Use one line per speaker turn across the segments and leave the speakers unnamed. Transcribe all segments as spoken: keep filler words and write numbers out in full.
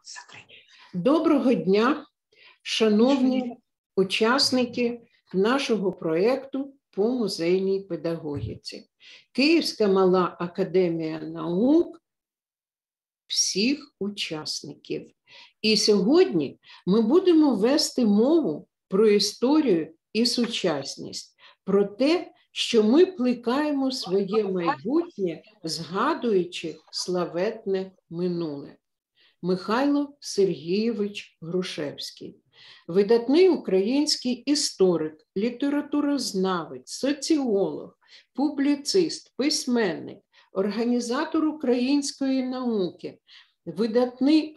Доброго дня, шановні учасники нашого проєкту по музейній педагогіці. Київська мала академія наук всіх учасників. І сьогодні ми будемо вести мову про історію і сучасність, про те, що ми плекаємо своє майбутнє, згадуючи славетне минуле. Михайло Сергійович Грушевський. Видатний український історик, літературознавець, соціолог, публіцист, письменник, організатор української науки, видатний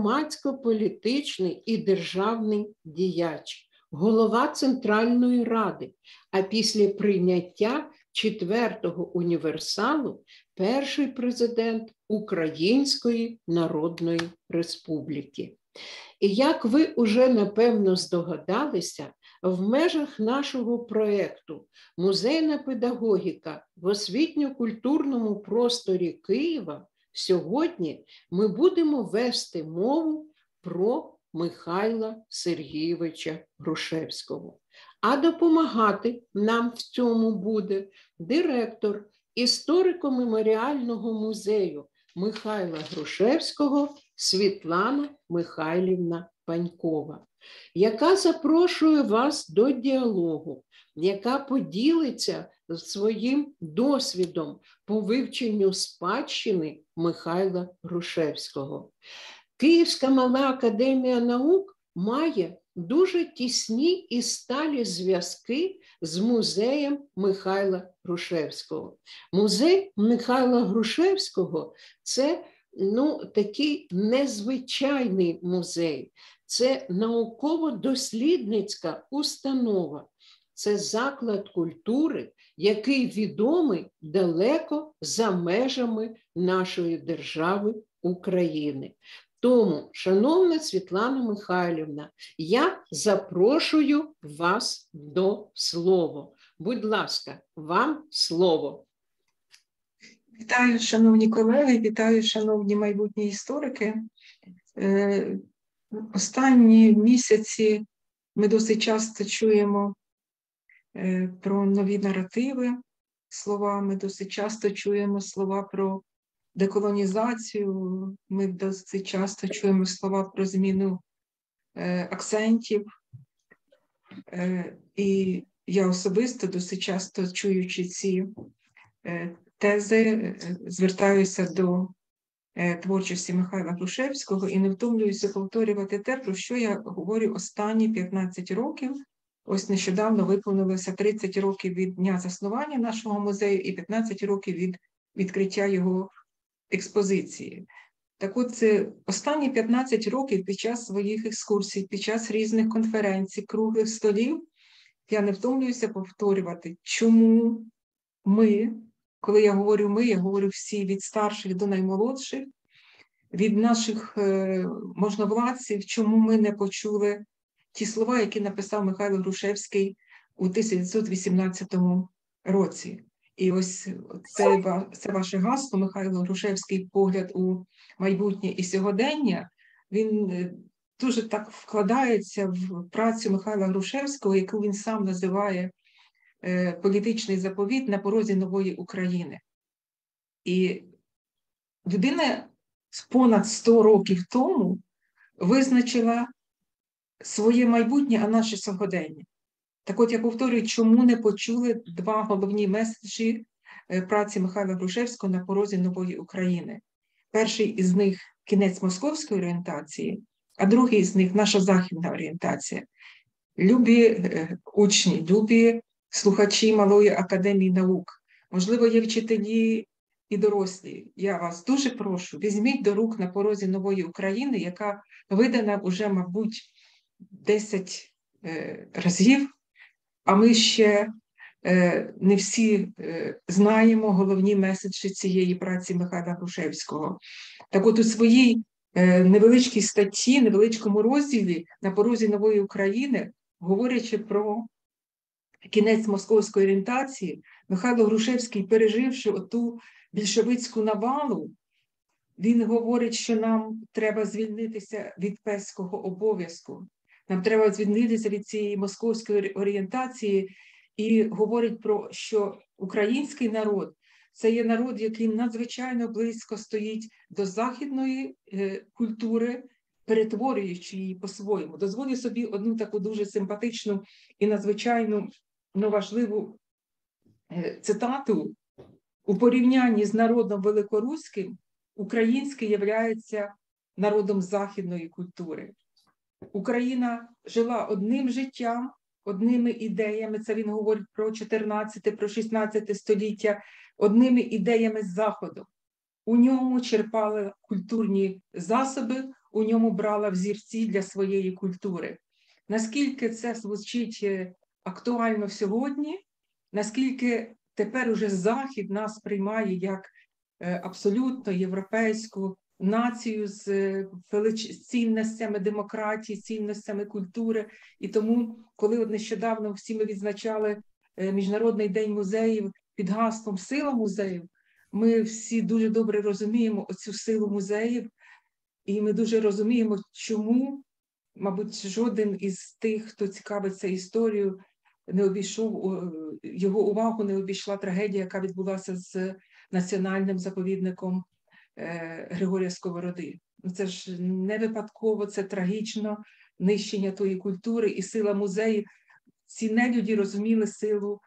громадсько-політичний і державний діяч, голова Центральної Ради, а після прийняття четвертого універсалу перший президент Української Народної Республіки. І як ви уже напевно здогадалися, в межах нашого проєкту «Музейна педагогіка в освітньо-культурному просторі Києва» сьогодні ми будемо вести мову про Михайла Сергійовича Грушевського. А допомагати нам в цьому буде директор історико-меморіального музею Михайла Грушевського Світлана Михайлівна Панькова, яка запрошує вас до діалогу, яка поділиться своїм досвідом по вивченню спадщини Михайла Грушевського. Київська мала академія наук має дуже тісні і сталі зв'язки з музеєм Михайла Грушевського. Музей Михайла Грушевського – це ну, такий незвичайний музей, це науково-дослідницька установа, це заклад культури, який відомий далеко за межами нашої держави України. Тому, шановна Світлана Михайлівна, я запрошую вас до слова. Будь ласка, вам слово.
Вітаю, шановні колеги, вітаю, шановні майбутні історики. Е, останні місяці ми досить часто чуємо е, про нові наративи, слова, ми досить часто чуємо слова про деколонізацію, ми досить часто чуємо слова про зміну е, акцентів. Е, і я особисто досить часто, чуючи ці е, тези, е, звертаюся до е, творчості Михайла Грушевського і не втомлююся повторювати те, про що я говорю останні п'ятнадцять років. Ось нещодавно виповнилося тридцять років від дня заснування нашого музею і п'ятнадцять років від відкриття його експозиції. Так от, це останні п'ятнадцять років під час своїх екскурсій, під час різних конференцій, круглих столів, я не втомлююся повторювати, чому ми, коли я говорю ми, я говорю всі від старших до наймолодших, від наших е, можновладців, чому ми не почули ті слова, які написав Михайло Грушевський у тисяча дев'ятсот вісімнадцятому році. І ось це, це ваше гасло, Михайло Грушевський, погляд у майбутнє і сьогодення, він дуже так вкладається в працю Михайла Грушевського, яку він сам називає е, політичний заповіт на порозі нової України. І людина понад сто років тому визначила своє майбутнє, а наше сьогодення. Так от я повторюю, чому не почули два головні меседжі праці Михайла Грушевського на порозі нової України. Перший із них – кінець московської орієнтації, а другий з них – наша західна орієнтація. Любі е, учні, любі слухачі Малої академії наук, можливо, є вчителі і дорослі. Я вас дуже прошу, візьміть до рук на порозі нової України, яка видана вже, мабуть, десять е, разів, а ми ще е, не всі е, знаємо головні меседжі цієї праці Михайла Грушевського. Так от у своїй е, невеличкій статті, невеличкому розділі на порозі нової України, говорячи про кінець московської орієнтації, Михайло Грушевський, переживши оту більшовицьку навалу, Він говорить, що нам треба звільнитися від песького обов'язку, нам треба звільнитися від цієї московської орієнтації, і говорить про, що український народ – це є народ, який надзвичайно близько стоїть до західної е, культури, перетворюючи її по-своєму. Дозволю собі одну таку дуже симпатичну і надзвичайно ну, важливу е, цитату. У порівнянні з народом великоруським, український являється народом західної культури. Україна жила одним життям, одними ідеями, це він говорить про чотирнадцяте, про шістнадцяте століття, одними ідеями з Заходу. У ньому черпали культурні засоби, у ньому брала взірці для своєї культури. Наскільки це звучить актуально сьогодні, наскільки тепер уже Захід нас приймає як абсолютно європейську націю з цінностями демократії, цінностями культури. І тому, коли от нещодавно всі ми відзначали Міжнародний день музеїв під гаслом «Сила музеїв», ми всі дуже добре розуміємо оцю силу музеїв, і ми дуже розуміємо, чому, мабуть, жоден із тих, хто цікавиться історією, не обійшов, його увагу не обійшла трагедія, яка відбулася з національним заповідником Григорія Сковороди. Це ж не випадково, це трагічно, нищення тої культури і сила музеїв. Ці нелюді розуміли силу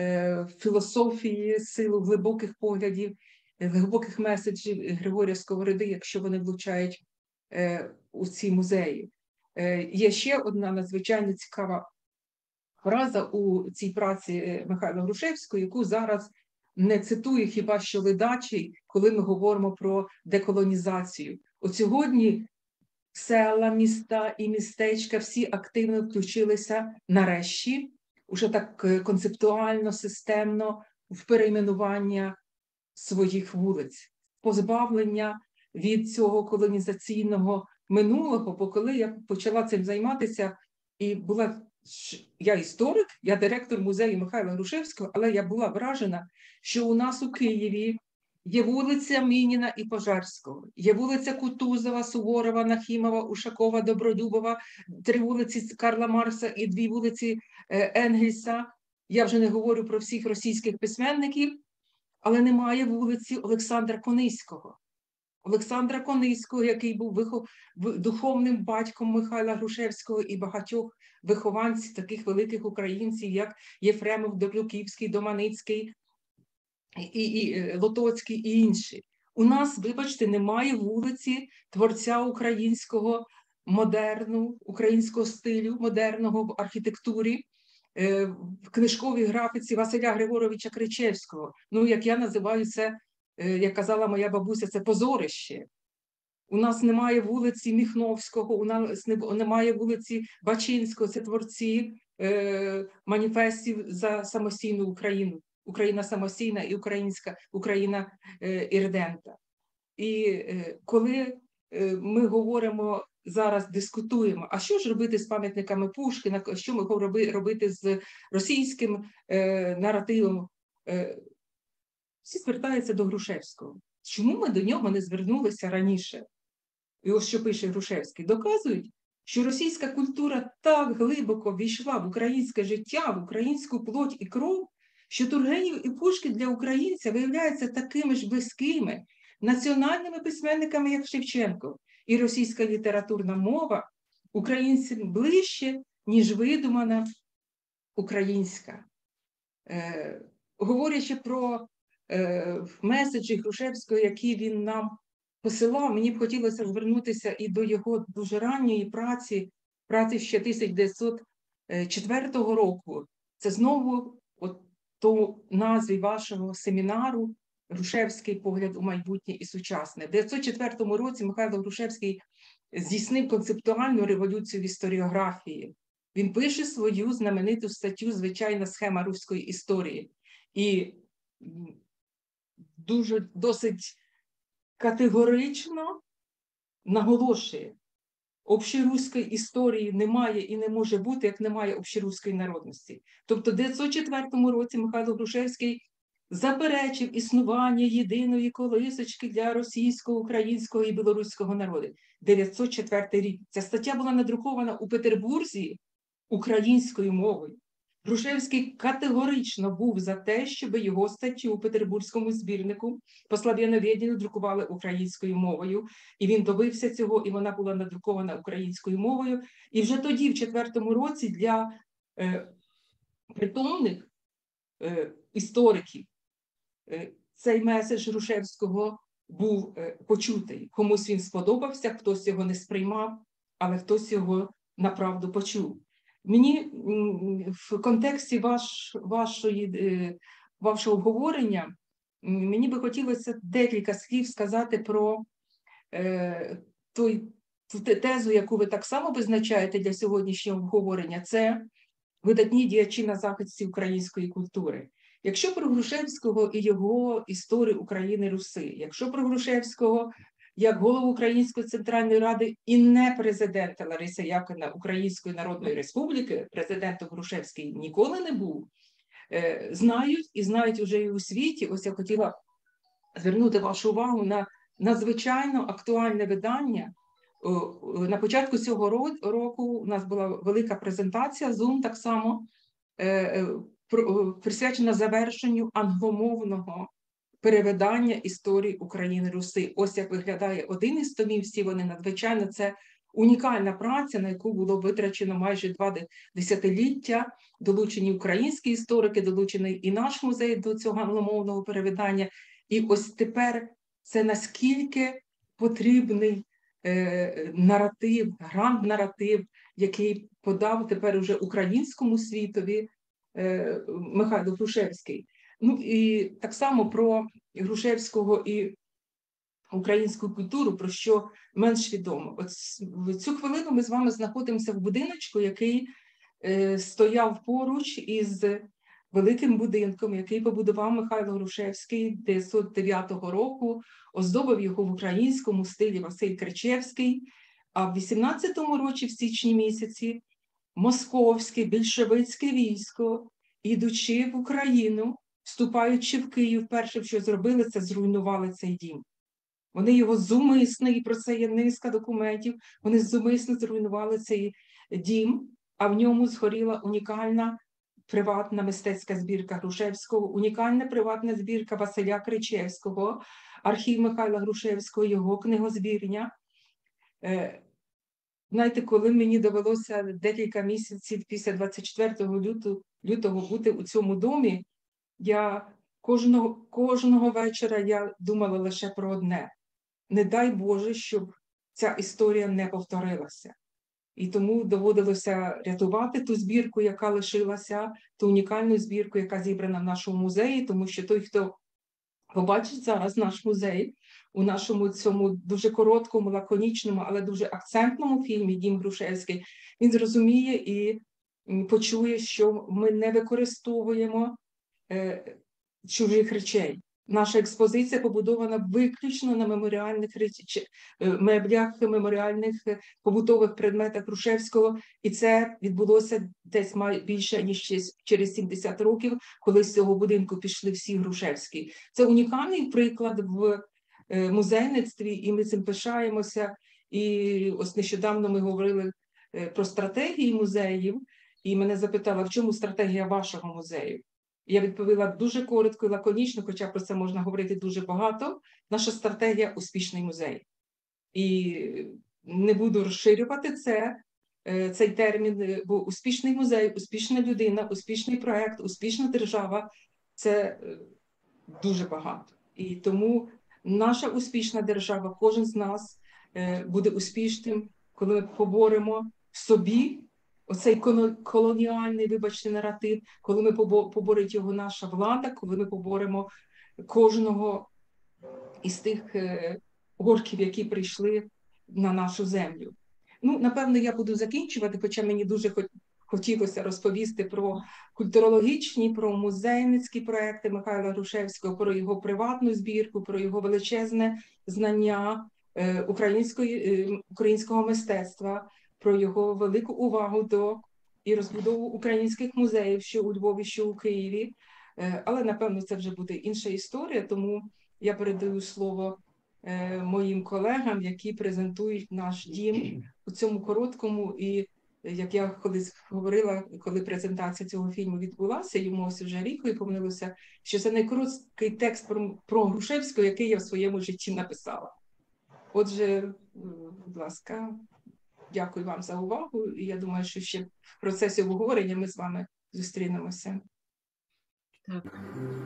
філософії, силу глибоких поглядів, глибоких меседжів Григорія Сковороди, якщо вони влучають у ці музеї. Є ще одна надзвичайно цікава фраза у цій праці Михайла Грушевського, яку зараз не цитує хіба що ледачий, коли ми говоримо про деколонізацію. От сьогодні села, міста і містечка всі активно включилися нарешті, уже так концептуально, системно в перейменування своїх вулиць, позбавлення від цього колонізаційного минулого, бо коли я почала цим займатися, і була, я історик, я директор музею Михайла Грушевського, але я була вражена, що у нас у Києві є вулиця Мініна і Пожарського, є вулиця Кутузова, Суворова, Нахімова, Ушакова, Добролюбова, три вулиці Карла Маркса і дві вулиці Енгельса. Я вже не говорю про всіх російських письменників, але немає вулиці Олександра Кониського. Олександра Кониського, який був вихов... духовним батьком Михайла Грушевського і багатьох вихованців, таких великих українців, як Єфремов, Добрюківський, Доманицький, і, і Лотоцький і інші. У нас, вибачте, немає вулиці творця українського модерну, українського стилю, модерного в архітектурі, в книжковій графіці Василя Григоровича Кричевського. Ну, як я називаю це, як казала моя бабуся, це позорище. У нас немає вулиці Міхновського, у нас немає вулиці Бачинського, це творці е, маніфестів за самостійну Україну. Україна самостійна і українська Україна е, іридента. І е, коли е, ми говоримо зараз, дискутуємо, а що ж робити з пам'ятниками Пушкіна, що ми робити, робити з російським е, наративом, е, всі звертаються до Грушевського. Чому ми до нього не звернулися раніше? І ось що пише Грушевський. Доказують, що російська культура так глибоко війшла в українське життя, в українську плоть і кров, що Тургенєв і Пушкін для українця виявляються такими ж близькими національними письменниками, як Шевченко. І російська літературна мова українцям ближче, ніж видумана українська. Е, говорячи про е, меседжі Грушевського, які він нам посилав, мені б хотілося звернутися і до його дуже ранньої праці, праці ще тисяча дев'ятсот четвертого року. Це знову от то назві вашого семінару «Грушевський погляд у майбутнє і сучасне». В дев'ятсот четвертому році Михайло Грушевський здійснив концептуальну революцію в історіографії. Він пише свою знамениту статтю «Звичайна схема руської історії». І дуже досить категорично наголошує, общеруської історії немає і не може бути, як немає общеруської народності. Тобто в дев'ятсот четвертому році Михайло Грушевський заперечив існування єдиної колисочки для російського, українського і білоруського народу. дев'ятсот четвертий рік. Ця стаття була надрукована у Петербурзі українською мовою. Грушевський категорично був за те, щоб його статтю у Петербурзькому збірнику по слав'яновєдінню друкували українською мовою. І він добився цього, і вона була надрукована українською мовою. І вже тоді, в четвертому році, для е, притомних е, істориків е, цей меседж Грушевського був е, почутий. Комусь він сподобався, хтось його не сприймав, але хтось його направду почув. Мені в контексті ваш, вашої, вашого обговорення, мені би хотілося декілька слів сказати про е, той, ту тезу, яку ви так само визначаєте для сьогоднішнього обговорення. Це видатні діячі на захисті української культури. Якщо про Грушевського і його історію України Руси, якщо про Грушевського як голову Української Центральної Ради і не президента Лариси Яковлівни Української Народної Республіки, президентом Грушевський ніколи не був, знають і знають уже і у світі. Ось я хотіла звернути вашу увагу на надзвичайно актуальне видання. На початку цього року у нас була велика презентація, Zoom так само, присвячена завершенню англомовного перевидання історії України Руси. Ось як виглядає один із томів, всі вони надзвичайно, це унікальна праця, на яку було витрачено майже два десятиліття, долучені українські історики, долучений і наш музей до цього англомовного перевидання. І ось тепер це наскільки потрібний е, наратив, гранд-наратив, який подав тепер уже українському світові е, Михайло Грушевський. Ну і так само про Грушевського і українську культуру, про що менш відомо. От в цю хвилину ми з вами знаходимося в будиночку, який е, стояв поруч із великим будинком, який побудував Михайло Грушевський дев'ятсот дев'ятого року, оздобив його в українському стилі Василь Кричевський, а в вісімнадцятому році, в січні місяці, московське більшовицьке військо, ідучи в Україну, вступаючи в Київ, перше, що зробили, це зруйнували цей дім. Вони його зумисно, і про це є низка документів, вони зумисно зруйнували цей дім, а в ньому згоріла унікальна приватна мистецька збірка Грушевського, унікальна приватна збірка Василя Кричевського, архів Михайла Грушевського, його книгозбірня. Знаєте, коли мені довелося декілька місяців після двадцять четвертого лютого бути у цьому домі, я кожного, кожного вечора я думала лише про одне. Не дай Боже, щоб ця історія не повторилася. І тому доводилося рятувати ту збірку, яка лишилася, ту унікальну збірку, яка зібрана в нашому музеї, тому що той, хто побачить зараз наш музей у нашому цьому дуже короткому, лаконічному, але дуже акцентному фільмі «Дім Грушевський», він зрозуміє і почує, що ми не використовуємо е, чужих речей. Наша експозиція побудована виключно на меморіальних реч... меблях, меморіальних побутових предметах Грушевського, і це відбулося десь більше ніж через сімдесят років, коли з цього будинку пішли всі Грушевські. Це унікальний приклад в музейництві, і ми цим пишаємося. І ось нещодавно ми говорили про стратегії музеїв, і мене запитали, в чому стратегія вашого музею? Я відповіла дуже коротко і лаконічно, хоча про це можна говорити дуже багато. Наша стратегія – успішний музей. І не буду розширювати це, цей термін, бо успішний музей, успішна людина, успішний проєкт, успішна держава – це дуже багато. І тому наша успішна держава, кожен з нас буде успішним, коли ми поборемо в собі оцей колоніальний, вибачте, наратив, коли ми поборить його наша влада, коли ми поборемо кожного із тих орків, які прийшли на нашу землю. Ну, напевно, я буду закінчувати, хоча мені дуже хотілося розповісти про культурологічні, про музейницькі проекти Михайла Грушевського, про його приватну збірку, про його величезне знання української, українського мистецтва, про його велику увагу до і розбудову українських музеїв, що у Львові, що у Києві. Але, напевно, це вже буде інша історія, тому я передаю слово моїм колегам, які презентують наш дім у цьому короткому і, як я колись говорила, коли презентація цього фільму відбулася, йому ось вже рік виповнилося, що це найкороткий текст про, про Грушевського, який я в своєму житті написала. Отже, будь ласка, дякую вам за увагу, і я думаю, що ще в процесі обговорення ми з вами зустрінемося.
Так.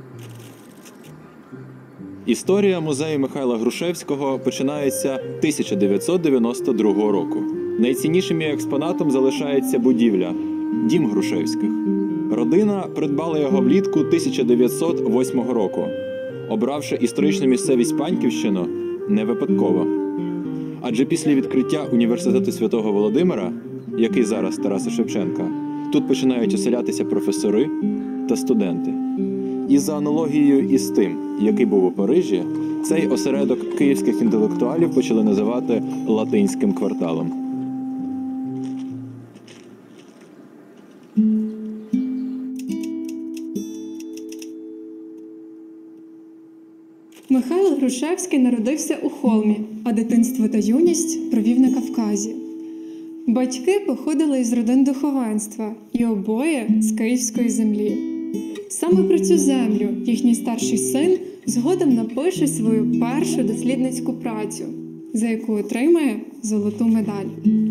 Історія музею Михайла Грушевського починається тисяча дев'ятсот дев'яносто другого року. Найціннішим її експонатом залишається будівля – Дім Грушевських. Родина придбала його влітку тисяча дев'ятсот восьмого року, обравши історичну місцевість Паньківщину не випадково. Адже після відкриття університету Святого Володимира, який зараз Тараса Шевченка, тут починають оселятися професори та студенти. І за аналогією із тим, який був у Парижі, цей осередок київських інтелектуалів почали називати «Латинським кварталом».
Михайло Грушевський народився у Холмі, а дитинство та юність провів на Кавказі. Батьки походили із родин духовенства і обоє з київської землі. Саме про цю землю їхній старший син згодом напише свою першу дослідницьку працю, за яку отримає золоту медаль.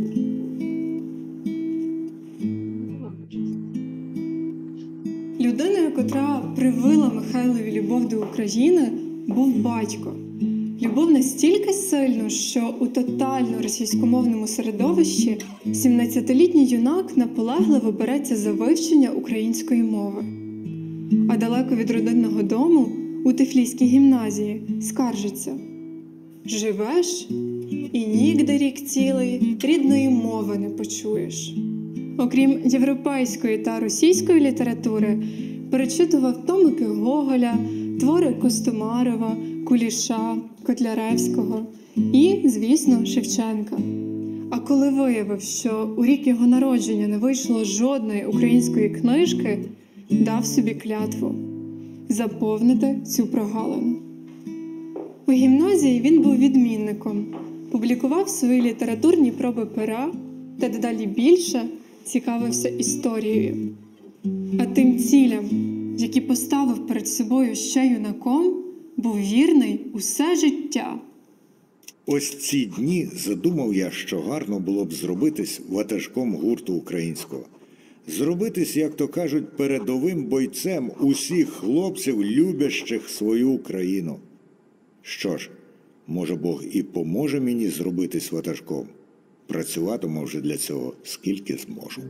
Людиною, котра привила Михайлові любов до України, був батько. Любов настільки сильна, що у тотально російськомовному середовищі сімнадцятилітній юнак наполегливо береться за вивчення української мови. А далеко від родинного дому, у Тифліській гімназії, скаржиться: «Живеш, і нігде рік цілий рідної мови не почуєш». Окрім європейської та російської літератури, перечитував томики Гоголя, твори Костомарова, Куліша, Котляревського і, звісно, Шевченка. А коли виявив, що у рік його народження не вийшло жодної української книжки, дав собі клятву – заповнити цю прогалину. У гімназії він був відмінником, публікував свої літературні проби пера та дедалі більше цікавився історією. А тим цілям, які поставив перед собою ще юнаком, був вірний усе життя.
Ось ці дні задумав я, що гарно було б зробитись ватажком гурту українського. Зробитись, як то кажуть, передовим бойцем усіх хлопців, любящих свою Україну. Що ж, може Бог і поможе мені зробитись ватажком. Працюватиму вже для цього скільки зможу.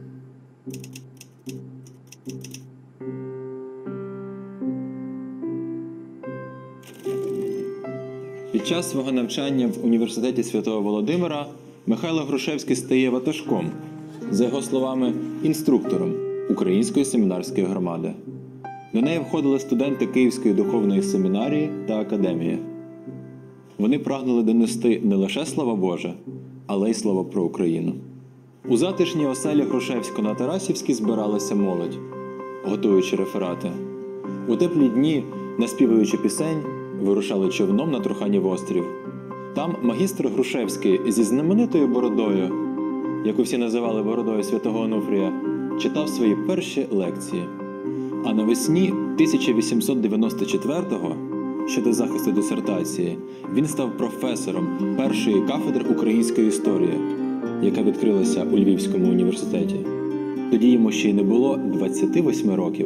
Під час свого навчання в університеті Святого Володимира Михайло Грушевський стає ватажком, за його словами, інструктором Української семінарської громади. До неї входили студенти Київської духовної семінарії та академії. Вони прагнули донести не лише слава Боже, але й слово про Україну. У затишній оселі Грушевського на Тарасівській збиралася молодь, готуючи реферати. У теплі дні, наспівуючи пісень, вирушали човном на Труханів острів. Там магістр Грушевський зі знаменитою бородою, яку всі називали бородою святого Онуфрія, читав свої перші лекції. А навесні тисяча вісімсот дев'яносто четвертого, щодо захисту дисертації, він став професором першої кафедри української історії, яка відкрилася у Львівському університеті. Тоді йому ще й не було двадцяти восьми років.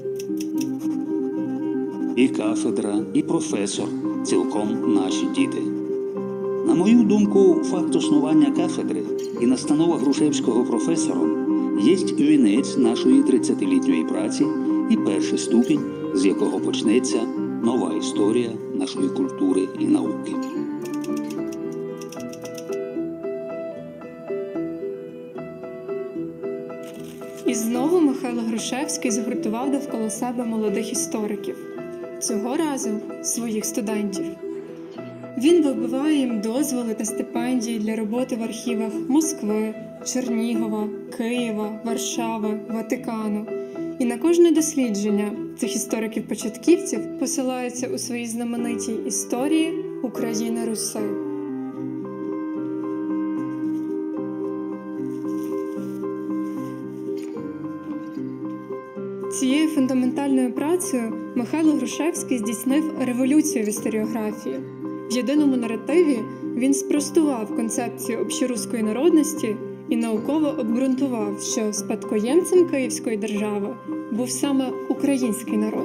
І кафедра, і професор – цілком наші діти. На мою думку, факт існування кафедри і настанова Грушевського професором є вінець нашої тридцятилітньої праці і перший ступінь, з якого почнеться нова історія нашої культури і науки.
І знову Михайло Грушевський згуртував довкола себе молодих істориків. Цього разу своїх студентів. Він вибиває їм дозволи та стипендії для роботи в архівах Москви, Чернігова, Києва, Варшави, Ватикану І на кожне дослідження цих істориків-початківців посилаються у своїй знаменитій історії України Руси. Цією фундаментальною працею Михайло Грушевський здійснив революцію в історіографії. В єдиному наративі він спростував концепцію общоруської народності і науково обґрунтував, що спадкоємцем Київської держави був саме український народ.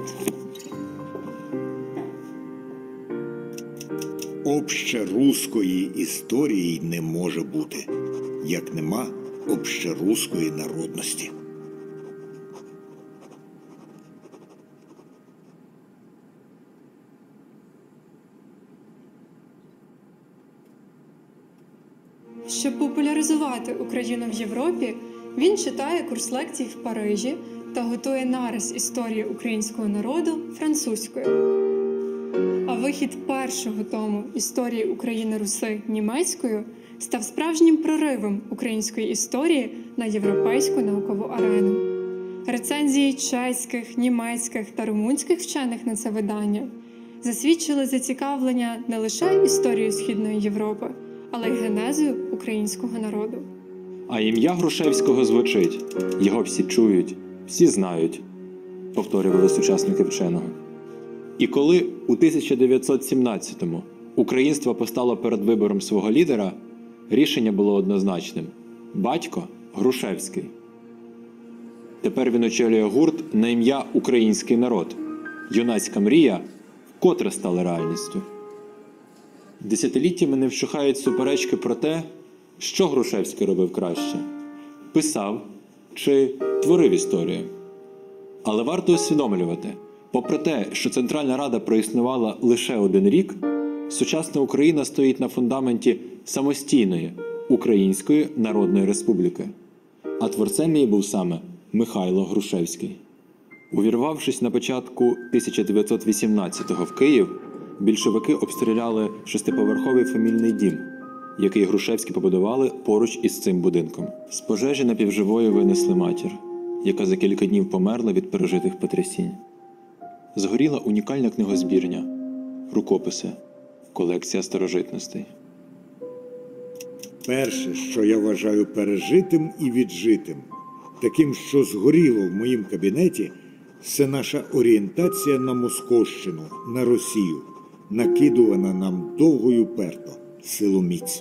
Общеруської історії не може бути, як нема общеруської народності.
Щоб популяризувати Україну в Європі, він читає курс лекцій в Парижі та готує нарис історії українського народу французькою. А вихід першого тому історії України Руси німецькою став справжнім проривом української історії на європейську наукову арену. Рецензії чеських, німецьких та румунських вчених на це видання засвідчили зацікавлення не лише історією Східної Європи, але й генезою українського народу.
А ім'я Грушевського звучить, його всі чують, всі знають, повторювали сучасники вченого. І коли у тисяча дев'ятсот сімнадцятому українство постало перед вибором свого лідера, рішення було однозначним – батько Грушевський. Тепер він очолює гурт на ім'я «Український народ». Юнацька мрія вкотре стала реальністю. Десятиліттями не вщухають суперечки про те, що Грушевський робив краще – писав чи творив історію. Але варто усвідомлювати, попри те, що Центральна Рада проіснувала лише один рік, сучасна Україна стоїть на фундаменті самостійної Української Народної Республіки. А творцем її був саме Михайло Грушевський. Увірвавшись на початку тисяча дев'ятсот вісімнадцятого в Київ, більшовики обстріляли шестиповерховий фамільний дім, який Грушевські побудували поруч із цим будинком. З пожежі напівживою винесли матір, яка за кілька днів померла від пережитих потрясінь. Згоріла унікальна книгозбірня, рукописи, колекція старожитностей.
Перше, що я вважаю пережитим і віджитим, таким, що згоріло в моїм кабінеті, це наша орієнтація на Московщину, на Росію, накидувана нам довго й уперто, силоміць.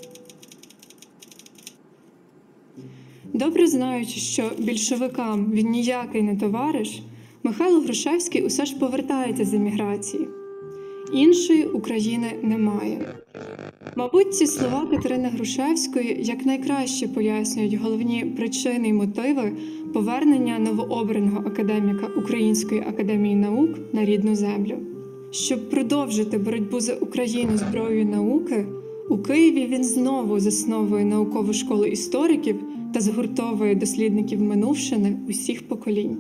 Добре знаючи, що більшовикам він ніякий не товариш, Михайло Грушевський усе ж повертається з еміграції. Іншої України немає. Мабуть, ці слова Катерини Грушевської якнайкраще пояснюють головні причини й мотиви повернення новообраного академіка Української академії наук на рідну землю. Щоб продовжити боротьбу за Україну зброєю науки, у Києві він знову засновує наукову школу істориків та згуртовує дослідників минувшини усіх поколінь.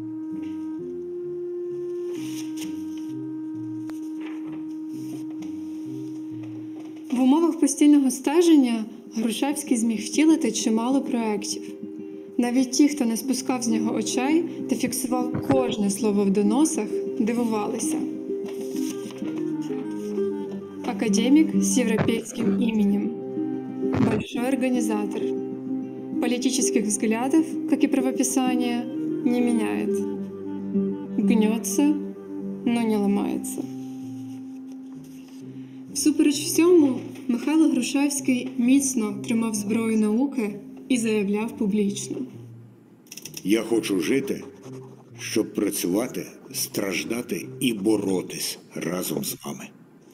В умовах постійного стеження Грушевський зміг втілити чимало проєктів. Навіть ті, хто не спускав з нього очей та фіксував кожне слово в доносах, дивувалися. Академик с европейским именем. Большой организатор. Политических взглядов, как и правописания, не меняет. Гнется, но не ломается. Всупереч всьому, Михайло Грушевський міцно тримав зброю науки і заявляв публічно.
Я хочу жити, щоб працювати, страждати і боротись разом з вами.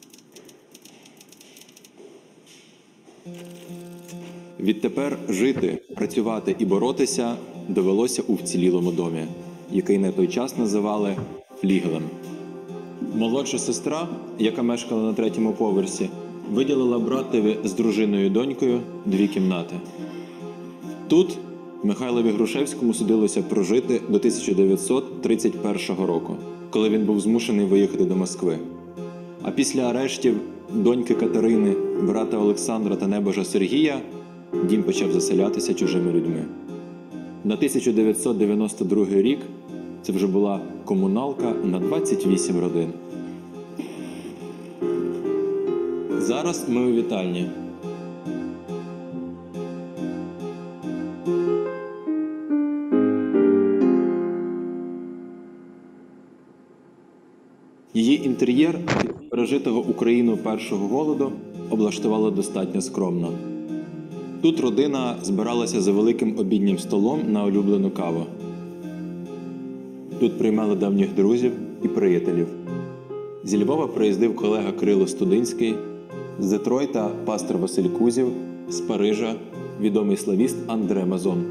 Відтепер жити, працювати і боротися довелося у вцілілому домі, який на той час називали флігелем. Молодша сестра, яка мешкала на третьому поверсі, виділила братові з дружиною і донькою дві кімнати. Тут Михайлові Грушевському судилося прожити до тисяча дев'ятсот тридцять першого року, коли він був змушений виїхати до Москви. А після арештів доньки Катерини, брата Олександра та небожа Сергія дім почав заселятися чужими людьми. На тисяча дев'ятсот дев'яносто другий рік Це вже була комуналка на двадцять вісім родин. Зараз ми у вітальні. Її інтер'єр від пережитого Україну першого голоду облаштували достатньо скромно. Тут родина збиралася за великим обіднім столом на улюблену каву. Тут приймали давніх друзів і приятелів. Зі Львова приїздив колега Кирило Студинський, з Детройта – пастор Василь Кузів, з Парижа – відомий славіст Андре Мазон.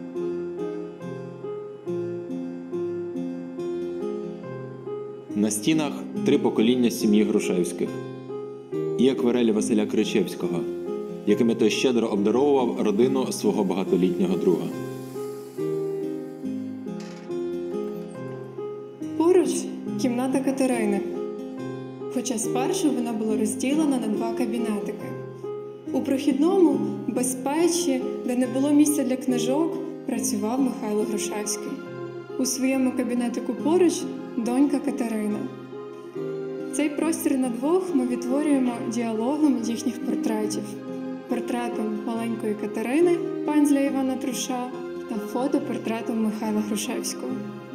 На стінах три покоління сім'ї Грушевських і акварелі Василя Кричевського, якими той щедро обдаровував родину свого багатолітнього друга.
Поруч – кімната Катерини, хоча спершу вона була розділена на два кабінетики. У прохідному, без печі, де не було місця для книжок, працював Михайло Грушевський. У своєму кабінетику поруч – донька Катерина. Цей простір на двох ми відтворюємо діалогом їхніх портретів. Портретом маленької Катерини, пензля Івана Труша, та фотопортретом Михайла Грушевського.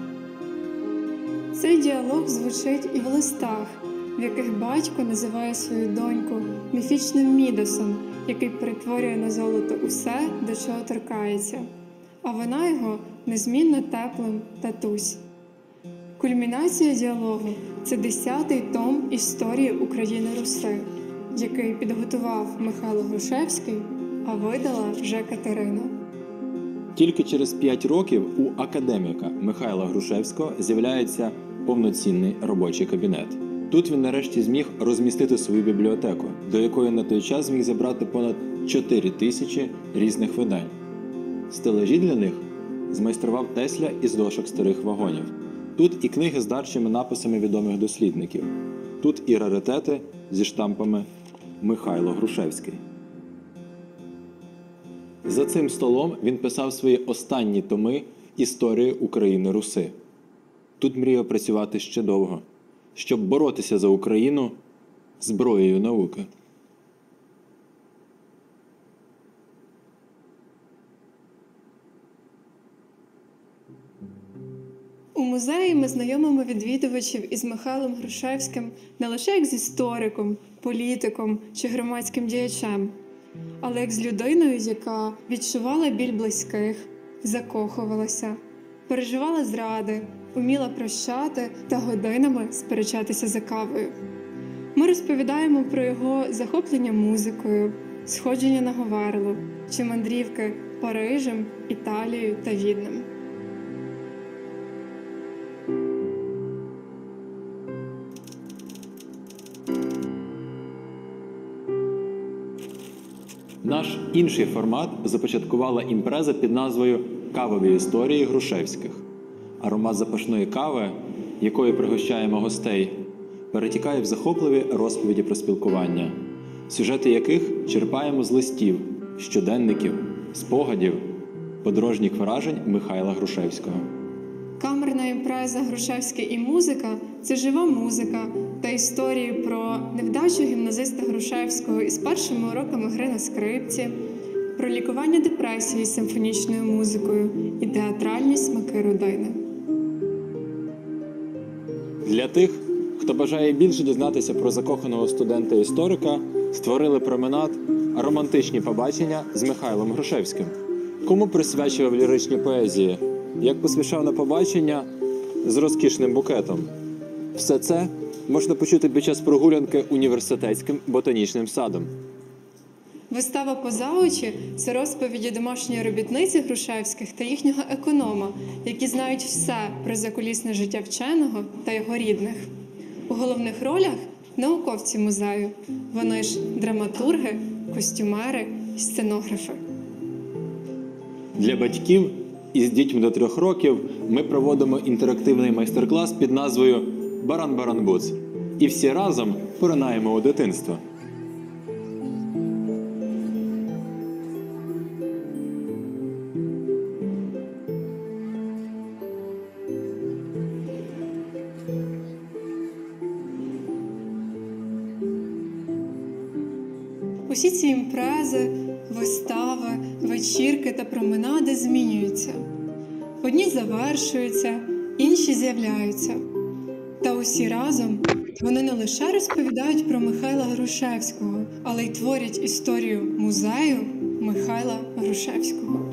Цей діалог звучить і в листах, в яких батько називає свою доньку міфічним Мідасом, який перетворює на золото усе, до чого торкається, а вона його незмінно теплим татусь. Кульмінація діалогу – це десятий том історії України Руси, який підготував Михайло Грушевський, а видала вже Катерина.
Тільки через п'ять років у академіка Михайла Грушевського з'являється повноцінний робочий кабінет. Тут він нарешті зміг розмістити свою бібліотеку, до якої на той час зміг зібрати понад чотири тисячі різних видань. Стелажі для них змайстрував Тесля із дошок старих вагонів. Тут і книги з дарчими написами відомих дослідників. Тут і раритети зі штампами «Михайло Грушевський». За цим столом він писав свої останні томи історії України Руси. Тут мріяв працювати ще довго, щоб боротися за Україну зброєю науки.
У музеї ми знайомимо відвідувачів із Михайлом Грушевським не лише як з істориком, політиком чи громадським діячем, але як з людиною, яка відчувала біль близьких, закохувалася, переживала зради, уміла прощати та годинами сперечатися за кавою. Ми розповідаємо про його захоплення музикою, сходження на Говерлу чи мандрівки Парижем, Італією та Віднем.
Наш інший формат започаткувала імпреза під назвою «Кавові історії Грушевських». Аромат запашної кави, якою пригощаємо гостей, перетікає в захопливі розповіді про спілкування, сюжети яких черпаємо з листів, щоденників, спогадів, подорожніх вражень Михайла Грушевського.
Камерна імпреза «Грушевський і музика» – це жива музика та історії про невдачу гімназиста Грушевського із першими уроками гри на скрипці, про лікування депресії симфонічною музикою і театральні смаки родини.
Для тих, хто бажає більше дізнатися про закоханого студента-історика, створили променад «Романтичні побачення з Михайлом Грушевським». Кому присвячував ліричні поезії, як поспішав на побачення з розкішним букетом. Все це можна почути під час прогулянки університетським ботанічним садом.
Вистава «Поза очі» – це розповіді домашньої робітниці Грушевських та їхнього економа, які знають все про закулісне життя вченого та його рідних. У головних ролях – науковці музею. Вони ж драматурги, костюмери і сценографи.
Для батьків із дітьми до трьох років ми проводимо інтерактивний майстер-клас під назвою «Баран-баран-буц». І всі разом поринаємо у дитинство.
Усі ці імпрези, вистави, вечірки та променади змінюються. Одні завершуються, інші з'являються. Та усі разом вони не лише розповідають про Михайла Грушевського, але й творять історію музею Михайла Грушевського.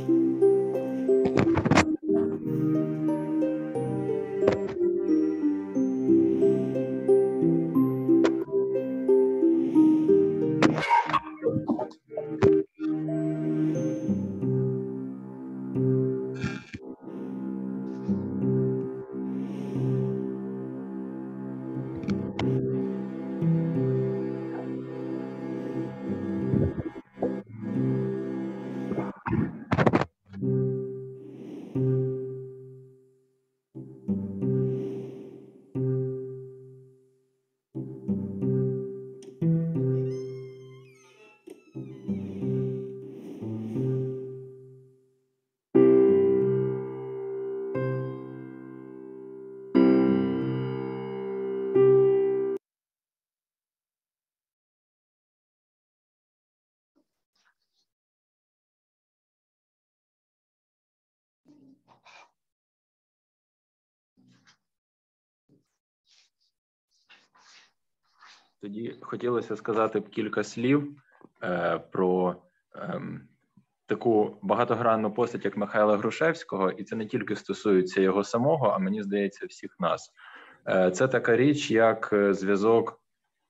Тоді хотілося сказати б кілька слів е, про е, таку багатогранну постать, як Михайла Грушевського, і це не тільки стосується його самого, а мені здається, всіх нас. Е, це така річ, як зв'язок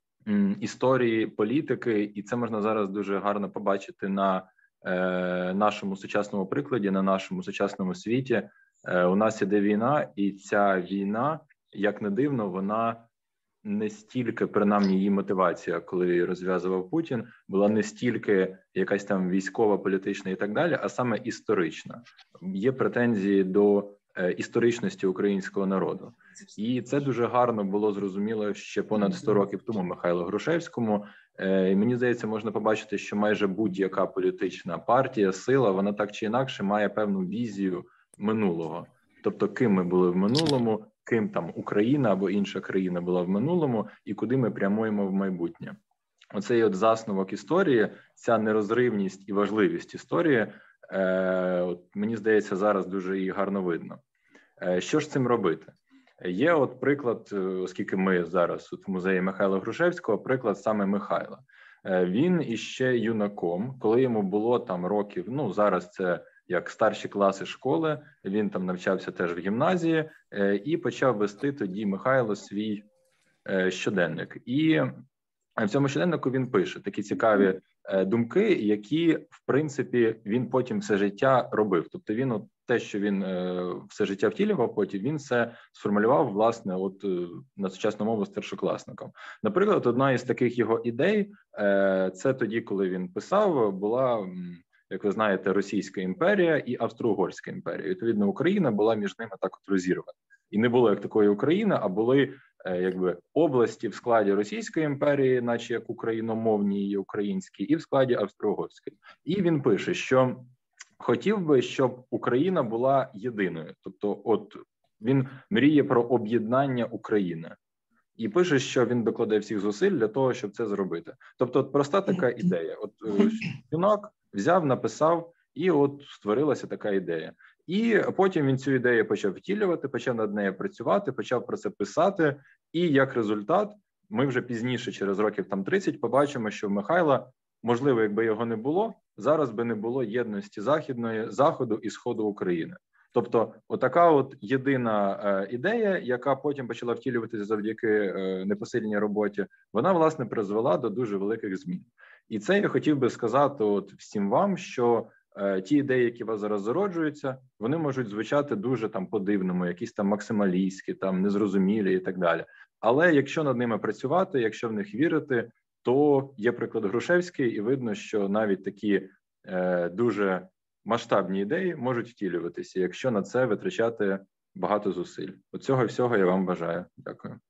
м, історії, політики, і це можна зараз дуже гарно побачити на е, нашому сучасному прикладі, на нашому сучасному світі. Е, у нас іде війна, і ця війна, як не дивно, вона не стільки, принаймні, її мотивація, коли її розв'язував Путін, була не стільки якась там військова, політична і так далі, а саме історична. Є претензії до е, історичності українського народу. І це дуже гарно було зрозуміло ще понад сто років тому Михайлу Грушевському. Е, і мені здається, можна побачити, що майже будь-яка політична партія, сила, вона так чи інакше має певну візію минулого. Тобто, ким ми були в минулому, ким там Україна або інша країна була в минулому і куди ми прямуємо в майбутнє. Оцей от засновок історії, ця нерозривність і важливість історії, е, от, мені здається, зараз дуже її гарно видно. Е, що ж з цим робити? Є от приклад, оскільки ми зараз тут в музеї Михайла Грушевського, приклад саме Михайла. Е, він іще юнаком, коли йому було там років, ну зараз це як старші класи школи, він там навчався теж в гімназії, е, і почав вести тоді Михайло свій е, щоденник. І в цьому щоденнику він пише такі цікаві е, думки, які, в принципі, він потім все життя робив. Тобто він от те, що він е, все життя втілював потім, він це сформулював, власне, от е, на сучасну мову старшокласникам. Наприклад, одна із таких його ідей, е, це тоді, коли він писав, була... як ви знаєте, Російська імперія і Австро-Угорська імперія. Відповідно, Україна була між ними так от розірвана. І не було як такої України, а були е, якби області в складі Російської імперії, наче як україномовні і українські, і в складі Австро-Угорської. І він пише, що хотів би, щоб Україна була єдиною. Тобто, от він мріє про об'єднання України. І пише, що він докладе всіх зусиль для того, щоб це зробити. Тобто, от проста така ідея. От юнак взяв, написав, і от створилася така ідея. І потім він цю ідею почав втілювати, почав над нею працювати, почав про це писати. І як результат, ми вже пізніше, через років там тридцять, побачимо, що в Михайла, можливо, якби його не було, зараз би не було єдності західної, заходу і сходу України. Тобто, отака от єдина е, ідея, яка потім почала втілюватися завдяки е, непосильній роботі, вона, власне, призвела до дуже великих змін. І це я хотів би сказати от всім вам, що е, ті ідеї, які у вас зараз зароджуються, вони можуть звучати дуже там по-дивному, якісь там максималістські, там незрозумілі і так далі. Але якщо над ними працювати, якщо в них вірити, то є приклад Грушевський, і видно, що навіть такі е, дуже масштабні ідеї можуть втілюватися, якщо на це витрачати багато зусиль. Оцього всього я вам бажаю. Дякую.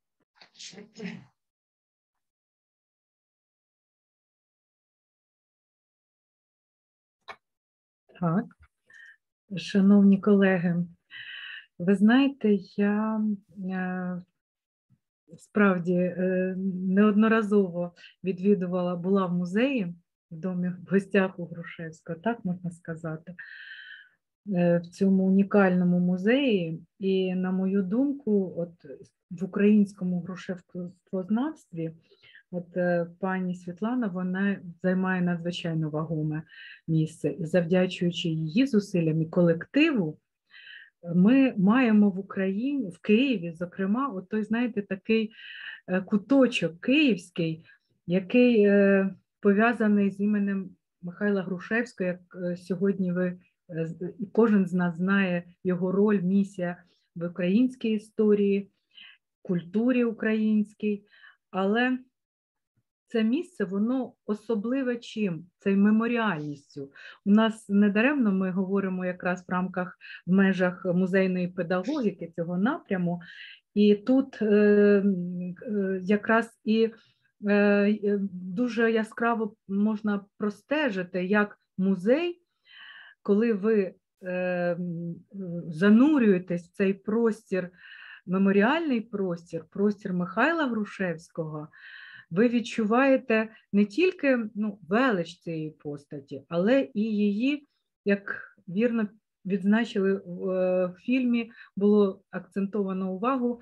Так, шановні колеги, ви знаєте, я е, справді е, неодноразово відвідувала, була в музеї в домі, в гостях у Грушевського, так можна сказати, в цьому унікальному музеї. І, на мою думку, от в українському грушевствознавстві от пані Світлана, вона займає надзвичайно вагоме місце. І завдячуючи її зусиллям і колективу, ми маємо в Україні, в Києві, зокрема, от той, знаєте, такий куточок київський, який пов'язаний з іменем Михайла Грушевського, як сьогодні ви, кожен з нас знає його роль, місія в українській історії, культурі українській, але це місце, воно особливе чим? Це меморіальністю. У нас недаремно ми говоримо якраз в рамках, в межах музейної педагогіки цього напряму, і тут е, е, якраз і е, дуже яскраво можна простежити, як музей, коли ви е, занурюєтесь в цей простір, меморіальний простір, простір Михайла Грушевського, ви відчуваєте не тільки ну, велич цієї постаті, але і її, як вірно відзначили в фільмі, було акцентовано увагу,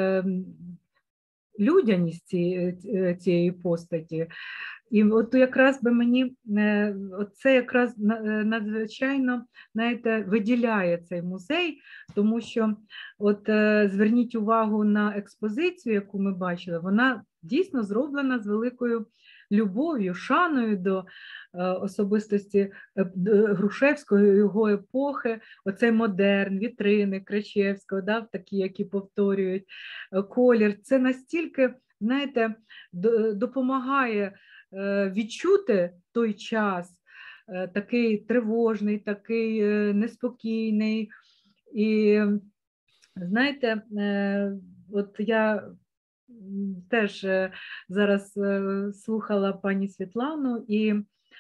людяність цієї постаті. І от якраз би мені, це якраз надзвичайно, знаєте, виділяє цей музей, тому що от зверніть увагу на експозицію, яку ми бачили, вона дійсно зроблена з великою любов'ю, шаною до особистості Грушевського, його епохи, оцей модерн, вітрини Кричевського, да, такі, які повторюють колір. Це настільки, знаєте, допомагає відчути той час, такий тривожний, такий неспокійний. І, знаєте, от я теж зараз слухала пані Світлану і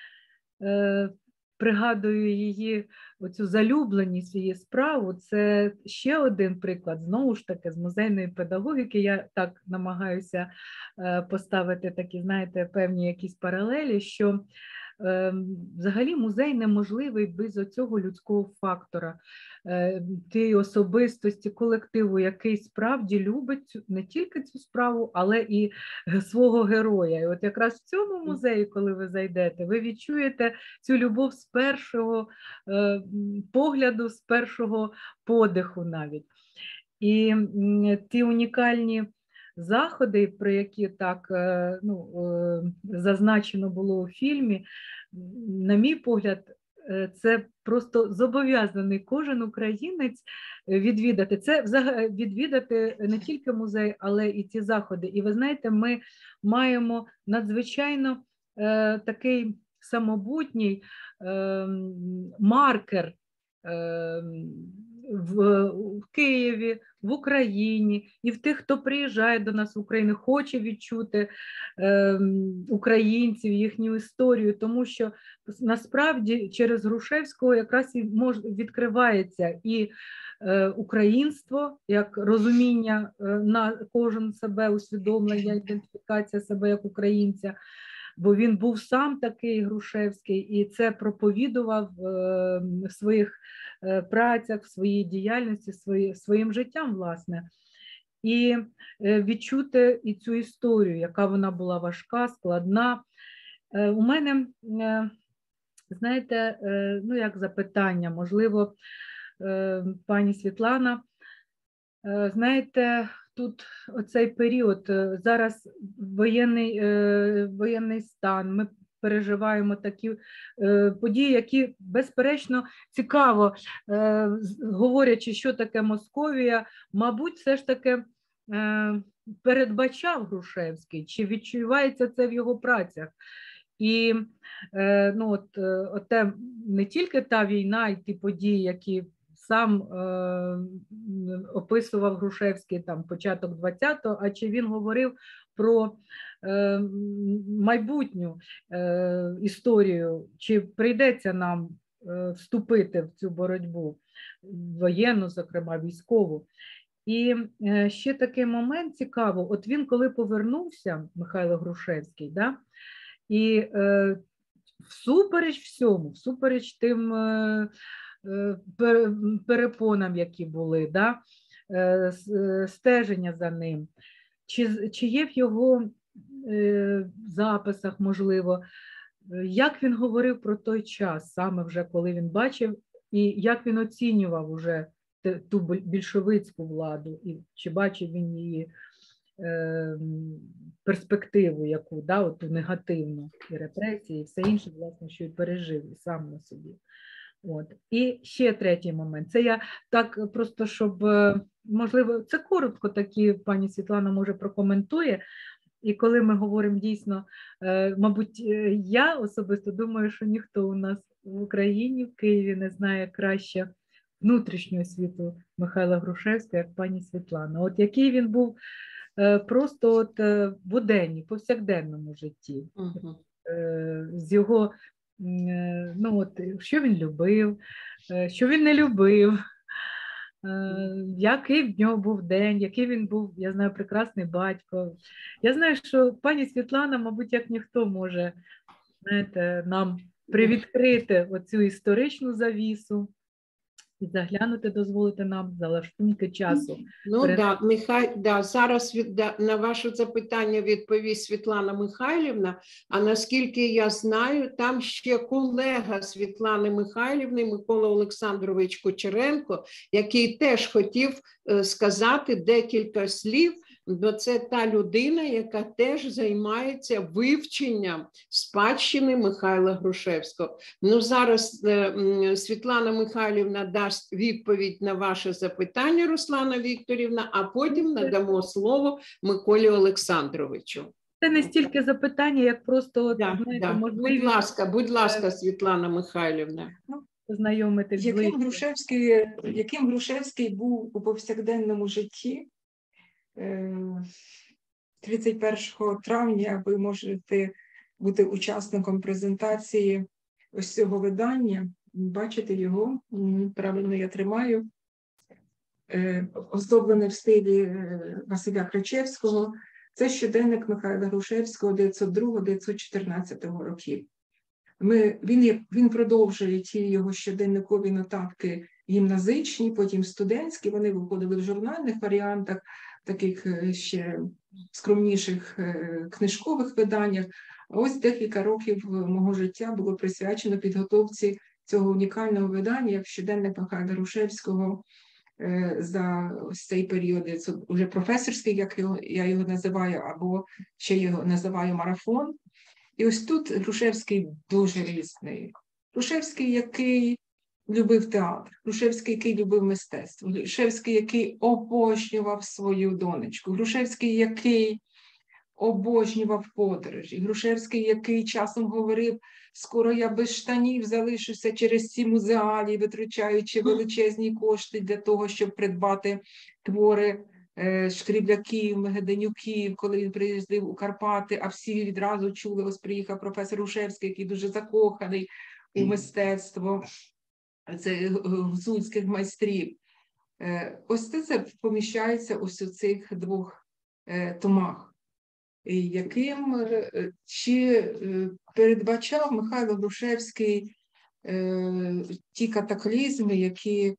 пригадую її оцю залюбленість в її справу. Це ще один приклад, знову ж таки, з музейної педагогіки. Я так намагаюся поставити такі, знаєте, певні якісь паралелі, що взагалі музей неможливий без оцього людського фактора, тієї особистості, колективу, який справді любить не тільки цю справу, але і свого героя. І от якраз в цьому музеї, коли ви зайдете, ви відчуєте цю любов з першого погляду, з першого подиху навіть. І ті унікальні заходи, про які так ну, зазначено було у фільмі, на мій погляд, це просто зобов'язаний кожен українець відвідати. Це відвідати не тільки музей, але і ці заходи. І ви знаєте, ми маємо надзвичайно е, такий самобутній е, маркер е, в, в Києві, в Україні, і в тих, хто приїжджає до нас в Україну, хоче відчути е, українців, їхню історію, тому що насправді через Грушевського якраз і мож, відкривається і е, українство, як розуміння е, на кожен себе, усвідомлення, ідентифікація себе як українця, бо він був сам такий Грушевський, і це проповідував в своїх працях, в своїй діяльності, своїм життям, власне. І відчути і цю історію, яка вона була важка, складна. У мене, знаєте, ну як запитання, можливо, пані Світлана, знаєте, тут оцей період, зараз воєнний, воєнний стан, ми переживаємо такі події, які, безперечно, цікаво, говорячи, що таке Московія, мабуть, все ж таки передбачав Грушевський, чи відчувається це в його працях. І ну, от, от те, не тільки та війна і ті події, які сам е, описував Грушевський, там, початок двадцятого, а чи він говорив про е, майбутню е, історію, чи прийдеться нам е, вступити в цю боротьбу, воєнну, зокрема, військову. І е, ще такий момент цікаво, от він коли повернувся, Михайло Грушевський, да, і е, всупереч всьому, всупереч тим е, е, пер- перепонам, які були, да? е, с- е, стеження за ним. Чи, чи є в його е, записах, можливо, е, як він говорив про той час, саме вже коли він бачив, і як він оцінював уже те- ту бі- більшовицьку владу, і чи бачив він її е, перспективу, яку, да, от ту негативну, і репресії, і все інше, власне, що й пережив, і сам на собі. От. І ще третій момент. Це я так просто, щоб, е, можливо, це коротко такі, пані Світлана, може, прокоментує. І коли ми говоримо дійсно, е, мабуть, е, я особисто думаю, що ніхто у нас в Україні, в Києві не знає краще внутрішнього світу Михайла Грушевського, як пані Світлана. От який він був е, просто от е, буденній, повсякденному житті.
Мгм.
Е, з його, м, е, ну от, що він любив, е, що він не любив, е, який в нього був день, який він був, я знаю, прекрасний батько. Я знаю, що пані Світлана, мабуть, як ніхто може, знаєте, нам привідкрити оцю історичну завісу і заглянути, дозволити нам за лаштунки часу.
Ну
Перед-
да, Михай, да, зараз від, да, на ваше запитання відповість Світлана Михайлівна, а наскільки я знаю, там ще колега Світлани Михайлівни, Микола Олександрович Кучеренко, який теж хотів е, сказати декілька слів, бо це та людина, яка теж займається вивченням спадщини Михайла Грушевського. Ну, зараз е, м, Світлана Михайлівна дасть відповідь на ваше запитання, Руслана Вікторівна, а потім надамо слово Миколі Олександровичу.
Це не стільки запитання, як просто от,
Да,
знаєте,
да. Будь
можливість
ласка, будь ласка, Світлана Михайлівна.
познайомитись
Яким
ближче.
Грушевський, яким Грушевський був у повсякденному житті? Е, тридцять першого травня ви можете бути учасником презентації ось цього видання. Бачите його, М, правильно я тримаю, Е, оздоблений в стилі е, Василя Кричевського. Це щоденник Михайла Грушевського дев'ятсот другого - дев'ятсот чотирнадцятого років. Ми, він, є- він продовжує ті його щоденникові нотатки гімназичні, потім студентські, вони виходили в журнальних варіантах, таких е, ще скромніших е, книжкових виданнях. А ось декілька років мого життя було присвячено підготовці цього унікального видання, як щоденник Михайла Грушевського е, за ось цей період. Це вже професорський, як його, я його називаю, або ще його називаю марафон. І ось тут Грушевський дуже різний. Грушевський, який любив театр, Грушевський, який любив мистецтво, Грушевський, який обожнював свою донечку, Грушевський, який обожнював подорожі, Грушевський, який часом говорив, скоро я без штанів залишуся через ці музеалі, витрачаючи величезні кошти для того, щоб придбати твори е, Шкрібляків, Мегеденюків, коли він приїздив у Карпати, а всі відразу чули, ось приїхав професор Грушевський, який дуже закоханий у мистецтво це гуцульських майстрів. Е, Ось це, це поміщається ось у цих двох е, томах, яким е, чи е, передбачав Михайло Грушевський е, ті катаклізми, які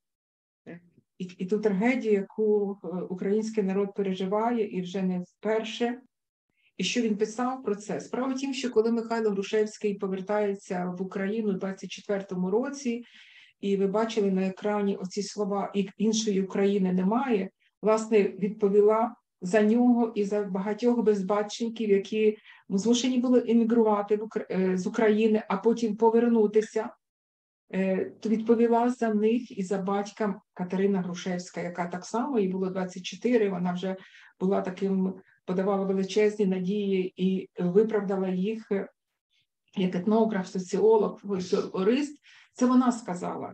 і, і ту трагедію, яку український народ переживає, і вже не вперше. І що він писав про це? Справа в тім, що коли Михайло Грушевський повертається в Україну у двадцять четвертому році, і ви бачили на екрані оці слова «І іншої України немає», власне, відповіла за нього і за багатьох безбатченків, які змушені були емігрувати з України, а потім повернутися, то відповіла за них і за батька Катерина Грушевська, яка так само, їй було двадцять чотири, вона вже була таким, подавала величезні надії і виправдала їх як етнограф, соціолог, фольклорист. Це вона сказала: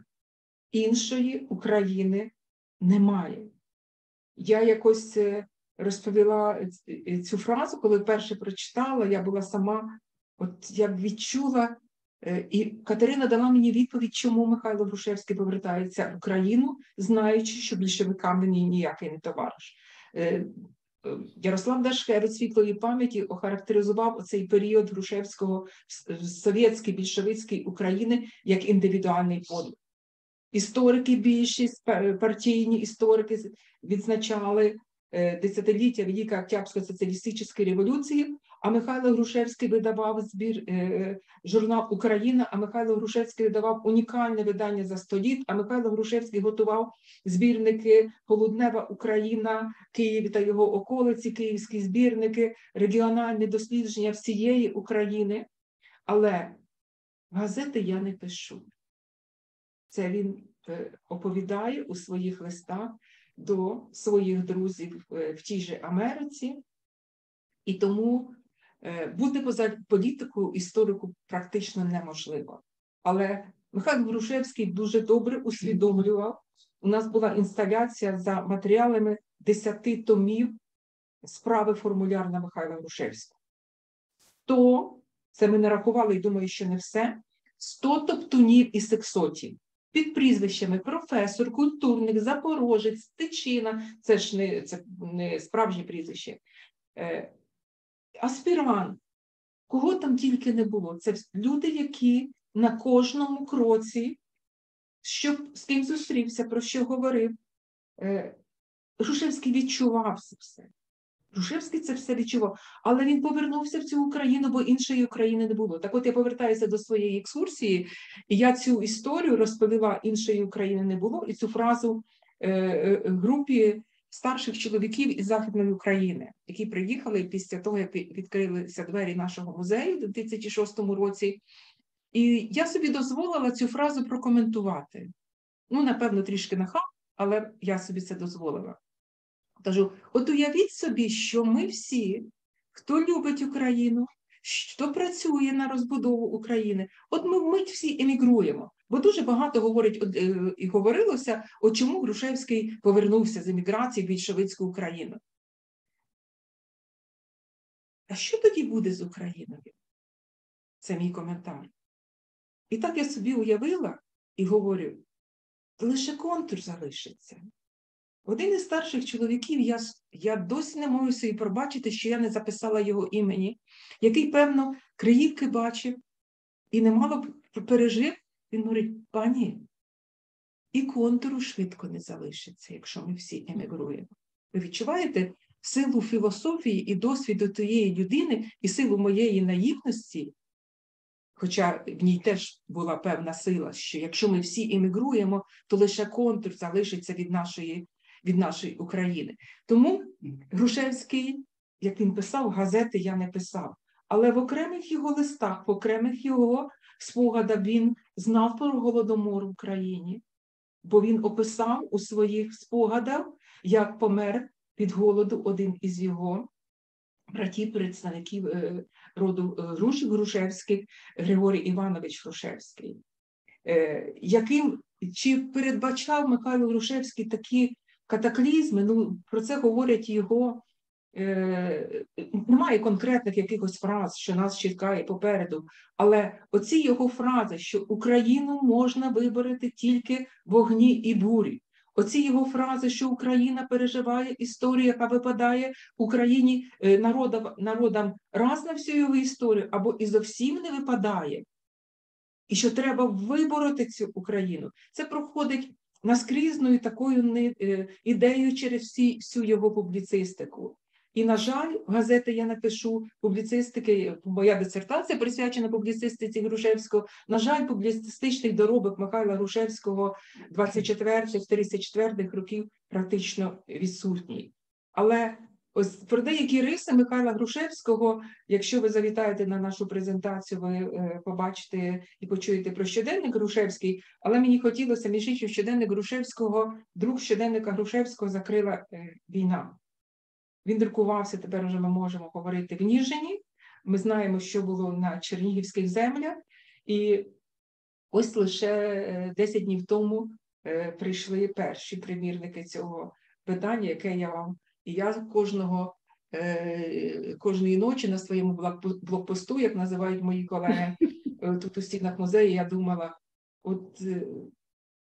іншої України немає. Я якось розповіла цю фразу, коли вперше прочитала, я була сама, от я відчула, і Катерина дала мені відповідь, чому Михайло Грушевський повертається в Україну, знаючи, що більшовикам він ніякий не товариш. Ярослав Дашкевич світлої пам'яті охарактеризував цей період Грушевського совєтської більшовицької України як індивідуальний подвиг. Історики, більшість партійні історики відзначали десятиліття Великої Октябрьської соціалістичної революції, а Михайло Грушевський видавав збір е, журнал «Україна», а Михайло Грушевський видавав унікальне видання «За сто літ», а Михайло Грушевський готував збірники «Полуднева Україна», «Київ та його околиці», київські збірники, регіональні дослідження всієї України. Але газети я не пишу. Це він оповідає у своїх листах до своїх друзів в тій же Америці. І тому бути поза політикою історику практично неможливо. Але Михайло Грушевський дуже добре усвідомлював. У нас була інсталяція за матеріалами десяти томів справи формулярна Михайла Грушевського. То, це ми нарахували і думаю, що не все, сто топтунів і сексотів. Під прізвищами професор, культурник, запорожець, Тичина, це ж не, це не справжнє прізвище, е, аспірант, кого там тільки не було. Це люди, які на кожному кроці, що, з ким зустрівся, про що говорив. Е, Грушевський відчував це все. Грушевський це все відчував. Але він повернувся в цю Україну, бо іншої України не було. Так от я повертаюся до своєї екскурсії, і я цю історію розповіла «Іншої України не було», і цю фразу е, е, групі старших чоловіків із Західної України, які приїхали після того, як відкрилися двері нашого музею у дві тисячі шостому році. І я собі дозволила цю фразу прокоментувати. Ну, напевно, трішки нахабно, але я собі це дозволила. Кажу, от уявіть собі, що ми всі, хто любить Україну, хто працює на розбудову України, от ми вмить всі емігруємо. Бо дуже багато говорить і говорилося, от чому Грушевський повернувся з еміграції в більшовицьку Україну. А що тоді буде з Україною? Це мій коментар. І так я собі уявила і говорю, лише контур залишиться. Один із старших чоловіків, я, я досі не можу собі пробачити, що я не записала його імені, який, певно, Криївки бачив і немало пережив. Він говорить, пані, і контуру швидко не залишиться, якщо ми всі емігруємо. Ви відчуваєте силу філософії і досвіду тієї людини, і силу моєї наївності, хоча в ній теж була певна сила, що якщо ми всі емігруємо, то лише контур залишиться від нашої від нашої України. Тому Грушевський, як він писав, газети я не писав. Але в окремих його листах, в окремих його спогадах він знав про Голодомор в Україні, бо він описав у своїх спогадах, як помер від голоду один із його братів, представників роду Грушевських, Григорій Іванович Грушевський. Яким, чи передбачав Михайло Грушевський такі катаклізми, ну, про це говорять його, е, немає конкретних якихось фраз, що нас чекає попереду, але оці його фрази, що Україну можна вибороти тільки в вогні і бурі, оці його фрази, що Україна переживає історію, яка випадає Україні е, народам, народам раз на всю його історію, або і зовсім не випадає, і що треба вибороти цю Україну. Це проходить наскрізною такою ідеєю через всі, всю його публіцистику. І, на жаль, в газети я напишу публіцистики, моя дисертація присвячена публіцистиці Грушевського, на жаль, публіцистичний доробок Михайла Грушевського двадцять четвертих - тридцять четвертих років практично відсутній. Але ось про деякі риси Михайла Грушевського, якщо ви завітаєте на нашу презентацію, ви е, побачите і почуєте про щоденник Грушевський, але мені хотілося, між іншим, щоденник Грушевського, друк щоденника Грушевського закрила е, війна. Він друкувався, тепер вже ми можемо говорити, в Ніжині. Ми знаємо, що було на чернігівських землях. І ось лише десять днів тому е, прийшли перші примірники цього видання, яке я вам І я кожного, е, кожної ночі на своєму блокпосту, як називають мої колеги, тут у стінах музею, я думала, от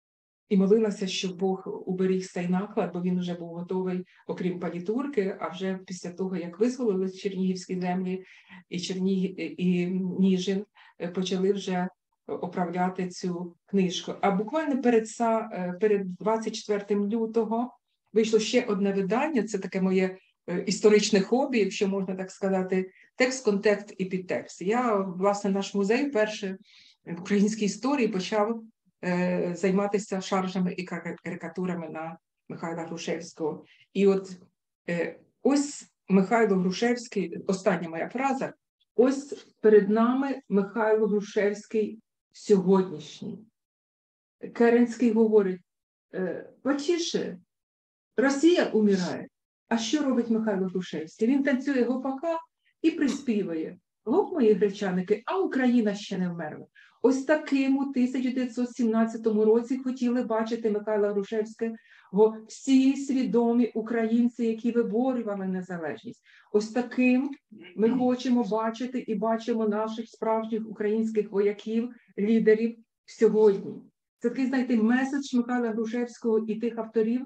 і молилася, щоб Бог уберіг цей наклад, бо він вже був готовий, окрім палітурки, а вже після того, як визволили Чернігівські землі і, Чернігів, і Ніжин, почали вже оправляти цю книжку. А буквально перед, перед двадцять четвертим лютого вийшло ще одне видання, це таке моє історичне хобі, якщо можна так сказати, текст, контекст і підтекст. Я, власне, наш музей вперше в українській історії почав е, займатися шаржами і карикатурами на Михайла Грушевського. І от е, ось Михайло Грушевський, остання моя фраза, ось перед нами Михайло Грушевський сьогоднішній. Керенський говорить, е, «Почише, Росія умирає». А що робить Михайло Грушевський? Він танцює гопака і приспівує: «Гоп, мої гречаники, а Україна ще не вмерла». Ось таким у тисяча дев'ятсот сімнадцятому році хотіли бачити Михайла Грушевського всі свідомі українці, які виборювали незалежність. Ось таким ми хочемо бачити і бачимо наших справжніх українських вояків, лідерів сьогодні. Це такий, знаєте, меседж Михайла Грушевського і тих авторів,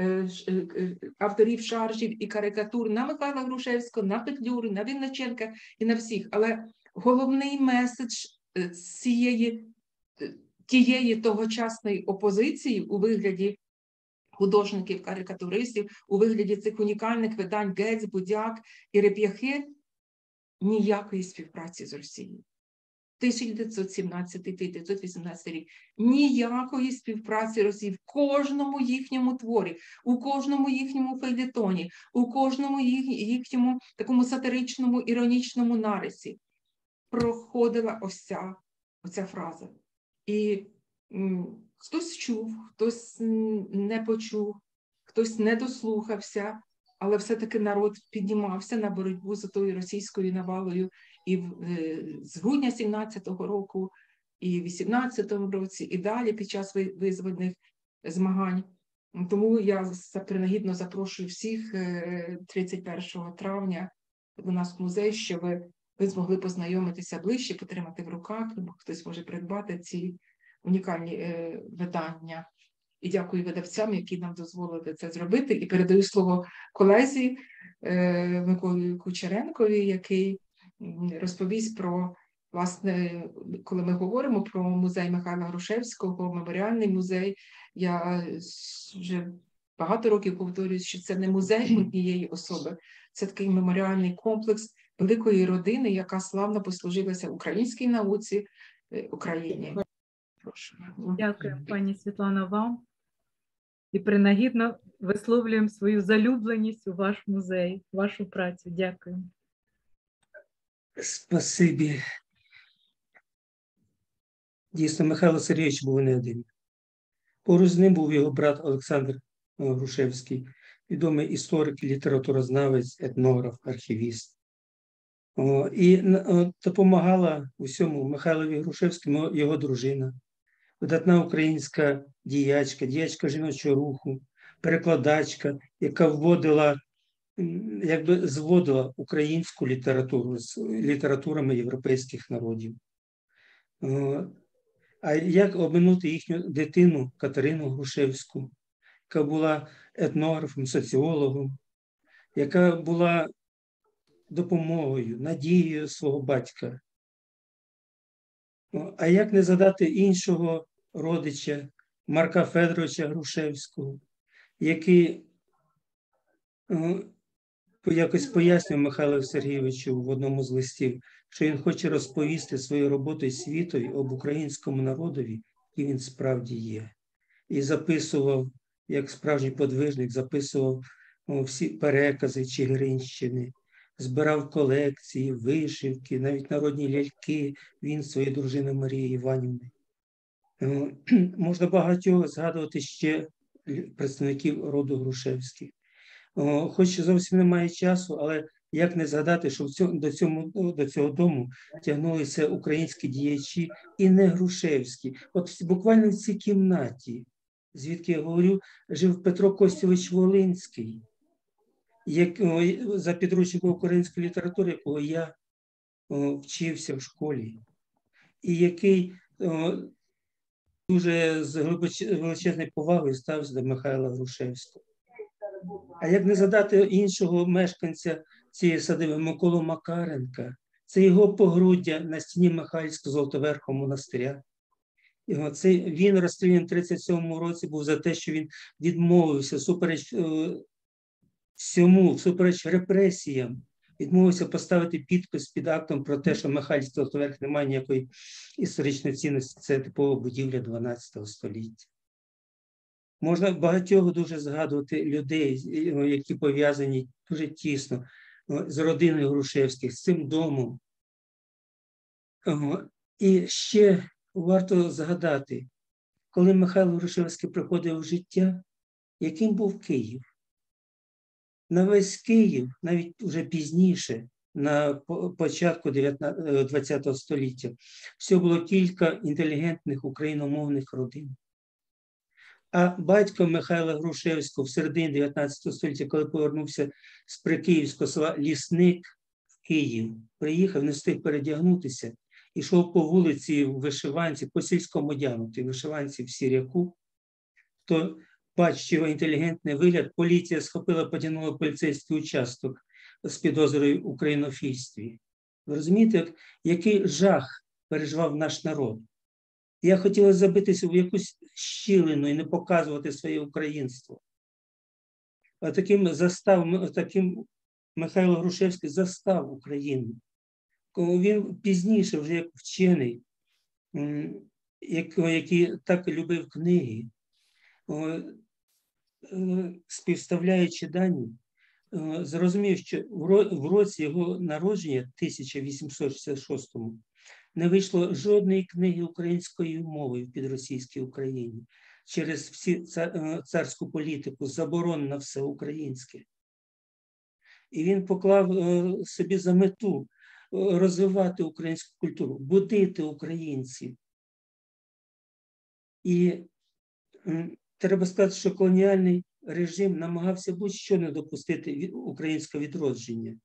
авторів шаржів і карикатур на Михайла Грушевського, на Петлюру, на Вінниченка і на всіх. Але головний меседж цієї, тієї тогочасної опозиції у вигляді художників, карикатуристів, у вигляді цих унікальних видань Гець, Будяк і Реп'яхи – ніякої співпраці з Росією. тисяча дев'ятсот сімнадцятий - тисяча дев'ятсот вісімнадцятий рік. Ніякої співпраці Росії в кожному їхньому творі, у кожному їхньому фельєтоні, у кожному їх, їхньому такому сатиричному, іронічному нарисі проходила ось ця, оця фраза. І м, хтось чув, хтось не почув, хтось не дослухався, але все-таки народ піднімався на боротьбу за тою російською навалою і в, з грудня сімнадцятого року, і в вісімнадцятому році, і далі під час визвольних змагань. Тому я принагідно запрошую всіх тридцять першого травня до нас в музей, щоб ви змогли познайомитися ближче, потримати в руках, бо хтось може придбати ці унікальні е, видання. І дякую видавцям, які нам дозволили це зробити. І передаю слово колезі е, Миколі Кучеренкові, який розповість про, власне, коли ми говоримо про музей Михайла Грушевського, меморіальний музей, я вже багато років повторюю, що це не музей однієї особи, це такий меморіальний комплекс великої родини, яка славно послужилася українській науці, Україні. Прошу.
Дякую, пані Світлана, вам. І принагідно висловлюємо свою залюбленість у ваш музей, вашу працю. Дякую.
Спасибі. Дійсно, Михайло Сергійович був не один. Поруч з ним був його брат Олександр Грушевський, відомий історик, літературознавець, етнограф, архівіст. О, і о, допомагала усьому Михайлові Грушевському його дружина, видатна українська діячка, діячка жіночого руху, перекладачка, яка вводила, якби зводила українську літературу з літературами європейських народів. О, а як обминути їхню дитину Катерину Грушевську, яка була етнографом, соціологом, яка була допомогою, надією свого батька. А як не згадати іншого родича, Марка Федоровича Грушевського, який якось пояснював Михайлу Сергійовичу в одному з листів, що він хоче розповісти свою роботу світові об українському народові, і він справді є. І записував, як справжній подвижник, записував всі перекази Чигиринщини, збирав колекції, вишивки, навіть народні ляльки, він своєї дружини Марії Іванівни. Можна багатьох згадувати ще представників роду Грушевських. Хоч зовсім немає часу, але як не згадати, що в цьому, до, цьому, до цього дому тягнулися українські діячі і не Грушевські. От буквально в цій кімнаті, звідки я говорю, жив Петро Костєвич Волинський, як, за підручником української літератури, якого я о, вчився в школі, і який о, дуже з величезною повагою ставився до Михайла Грушевського. А як не згадати іншого мешканця цієї садиби Миколу Макаренка, це його погруддя на стіні Михайлівського Золотоверхого монастиря. Його, це, він розстріляний в тридцять сьомому році був за те, що він відмовився всупереч е, всьому, всупереч репресіям, відмовився поставити підпис під актом про те, що Михайлівський Золотоверх не має ніякої історичної цінності, це типова будівля дванадцятого століття. Можна багатьох дуже згадувати людей, які пов'язані дуже тісно з родиною Грушевських, з цим домом. І ще варто згадати, коли Михайло Грушевський приходив в життя, яким був Київ. На весь Київ, навіть вже пізніше, на початку двадцятого століття, всього було кілька інтелігентних україномовних родин. А батько Михайла Грушевського в середині дев'ятнадцятого століття, коли повернувся з прикиївського села Лісник в Київ, приїхав, не встиг передягнутися, йшов по вулиці в вишиванці, по сільському одягнутій вишиванці в сіряку, то, бачачи його інтелігентний вигляд, поліція схопила, потягнула поліцейський участок з підозрою в українофільстві. Ви розумієте, який жах переживав наш народ? Я хотіла забитися в якусь щілину і не показувати своє українство. А таким застав, таким Михайло Грушевський застав Україну. Він пізніше, вже як вчений, який так любив книги, співставляючи дані, зрозумів, що в році його народження, тисяча вісімсот шістдесят шостому, не вийшло жодної книги українською мовою в підросійській Україні через всі царську політику, заборон на все українське. І він поклав собі за мету розвивати українську культуру, будити українців. І треба сказати, що колоніальний режим намагався будь-що не допустити українського відродження.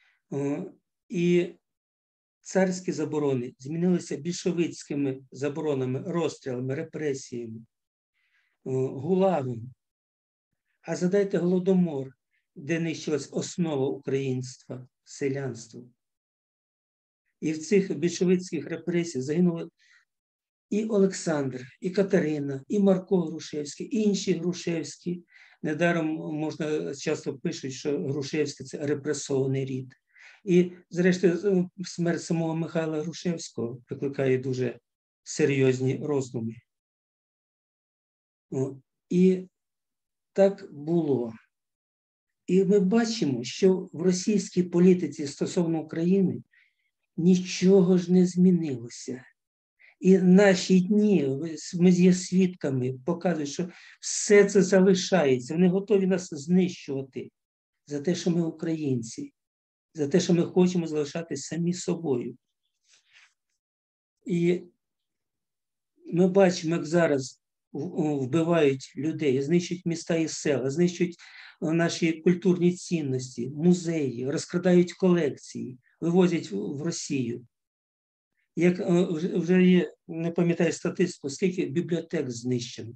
І царські заборони змінилися більшовицькими заборонами, розстрілами, репресіями, гулагом. А згадайте Голодомор, де нищилась основа українства, селянства. І в цих більшовицьких репресіях загинули і Олександр, і Катерина, і Марко Грушевський, і інші Грушевські. Недаром можна, часто пишуть, що Грушевський – це репресований рід. І, зрештою, смерть самого Михайла Грушевського викликає дуже серйозні роздуми. І так було. І ми бачимо, що в російській політиці стосовно України нічого ж не змінилося. І наші дні, ми є свідками, показують, що все це залишається. Вони готові нас знищувати за те, що ми українці, за те, що ми хочемо залишатись самі собою. І ми бачимо, як зараз вбивають людей, знищують міста і села, знищують наші культурні цінності, музеї, розкрадають колекції, вивозять в Росію. Як вже є, не пам'ятаю статистику, скільки бібліотек знищено.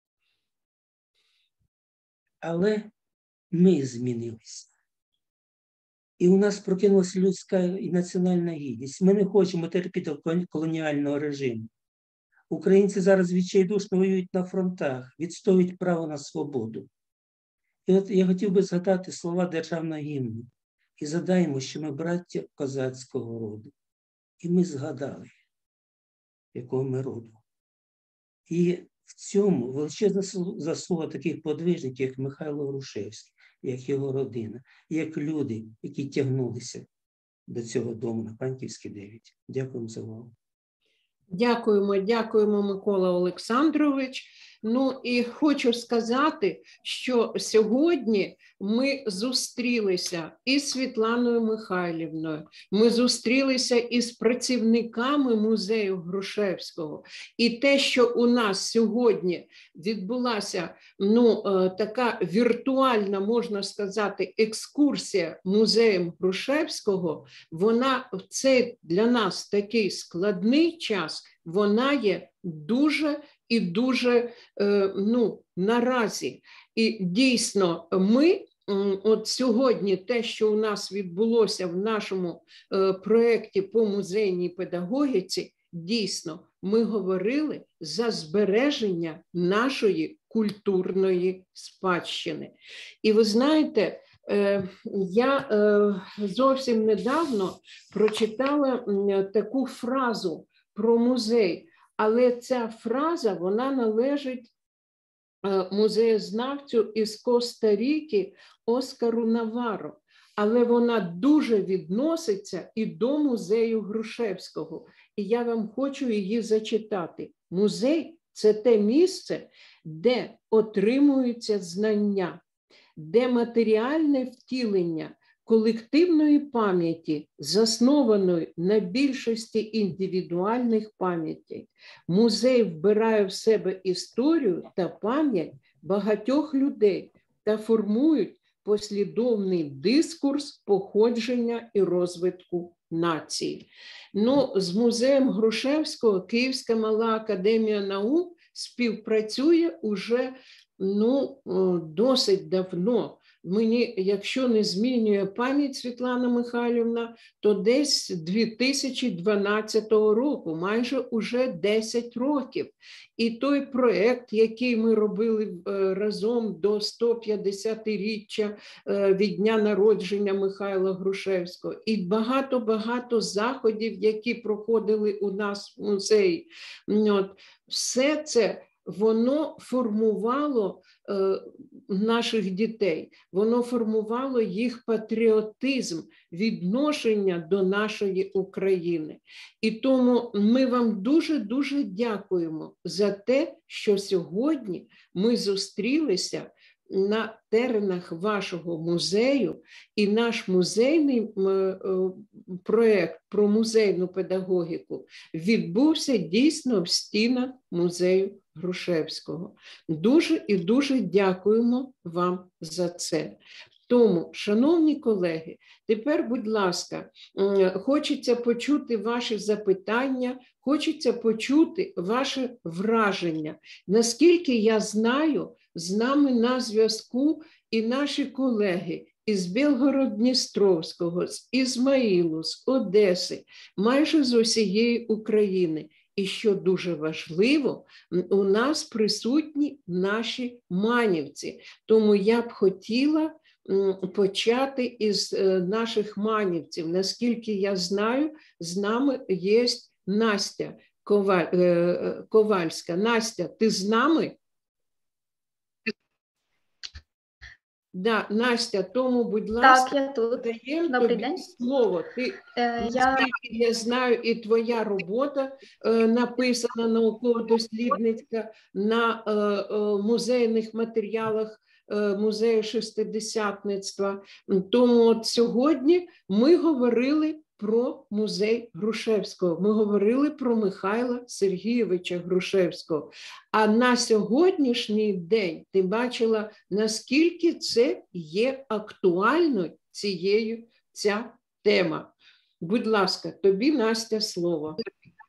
Але ми змінилися. І у нас прокинулася людська і національна гідність. Ми не хочемо терпіти колоніального режиму. Українці зараз відчайдушно воюють на фронтах, відстоюють право на свободу. І от я хотів би згадати слова державного гімну. І згадаємо, що ми браття козацького роду. І ми згадали, якого ми роду. І в цьому величезна заслуга таких подвижників, як Михайло Грушевський, як його родина, як люди, які тягнулися до цього дому на Панківській дев'ять. Дякуємо за увагу.
Дякуємо, дякуємо, Микола Олександрович. Ну і хочу сказати, що сьогодні ми зустрілися із Світланою Михайлівною, ми зустрілися із працівниками музею Грушевського. І те, що у нас сьогодні відбулася, ну, така віртуальна, можна сказати, екскурсія музеєм Грушевського, вона в цей для нас такий складний час, вона є дуже і дуже ну, наразі. І дійсно ми от сьогодні те, що у нас відбулося в нашому проєкті по музейній педагогіці, дійсно, ми говорили за збереження нашої культурної спадщини. І ви знаєте, я зовсім недавно прочитала таку фразу про музей, але ця фраза, вона належить музеєзнавцю із Коста-Ріки Оскару Наваро, але вона дуже відноситься і до музею Грушевського. І я вам хочу її зачитати. Музей – це те місце, де отримуються знання, де матеріальне втілення колективної пам'яті, заснованої на більшості індивідуальних пам'ятей. Музей вбирає в себе історію та пам'ять багатьох людей та формують послідовний дискурс походження і розвитку нації. Ну, з музеєм Грушевського Київська мала академія наук співпрацює уже ну, досить давно. Мені, якщо не змінює пам'ять Світлана Михайлівна, то десь дві тисячі дванадцятого року, майже уже десять років. І той проєкт, який ми робили разом до сто п'ятдесятиріччя від дня народження Михайла Грушевського, і багато-багато заходів, які проходили у нас в музеї, от, все це воно формувало е, наших дітей, воно формувало їх патріотизм, відношення до нашої України. І тому ми вам дуже-дуже дякуємо за те, що сьогодні ми зустрілися на теренах вашого музею, і наш музейний проєкт про музейну педагогіку відбувся дійсно в стінах музею Грушевського. Дуже і дуже дякуємо вам за це. Тому, шановні колеги, тепер, будь ласка, хочеться почути ваші запитання, хочеться почути ваше враження. Наскільки я знаю, з нами на зв'язку і наші колеги із Білгород-Дністровського, з Ізмаїлу, з Одеси, майже з усієї України. І що дуже важливо, у нас присутні наші манівці. Тому я б хотіла почати із наших манівців. Наскільки я знаю, з нами є Настя Ковальська. Настя, ти з нами? Да, Настя, тому, будь ласка,
так, я тут.
даємо тобі
день.
слово. Ти,
е, я...
я знаю, і твоя робота е, написана науково-дослідницька на е, е, музейних матеріалах е, музею шестидесятництва. Тому от сьогодні ми говорили про музей Грушевського, ми говорили про Михайла Сергійовича Грушевського. А на сьогоднішній день ти бачила, наскільки це є актуальною цією ця тема. Будь ласка, тобі, Настя, слово.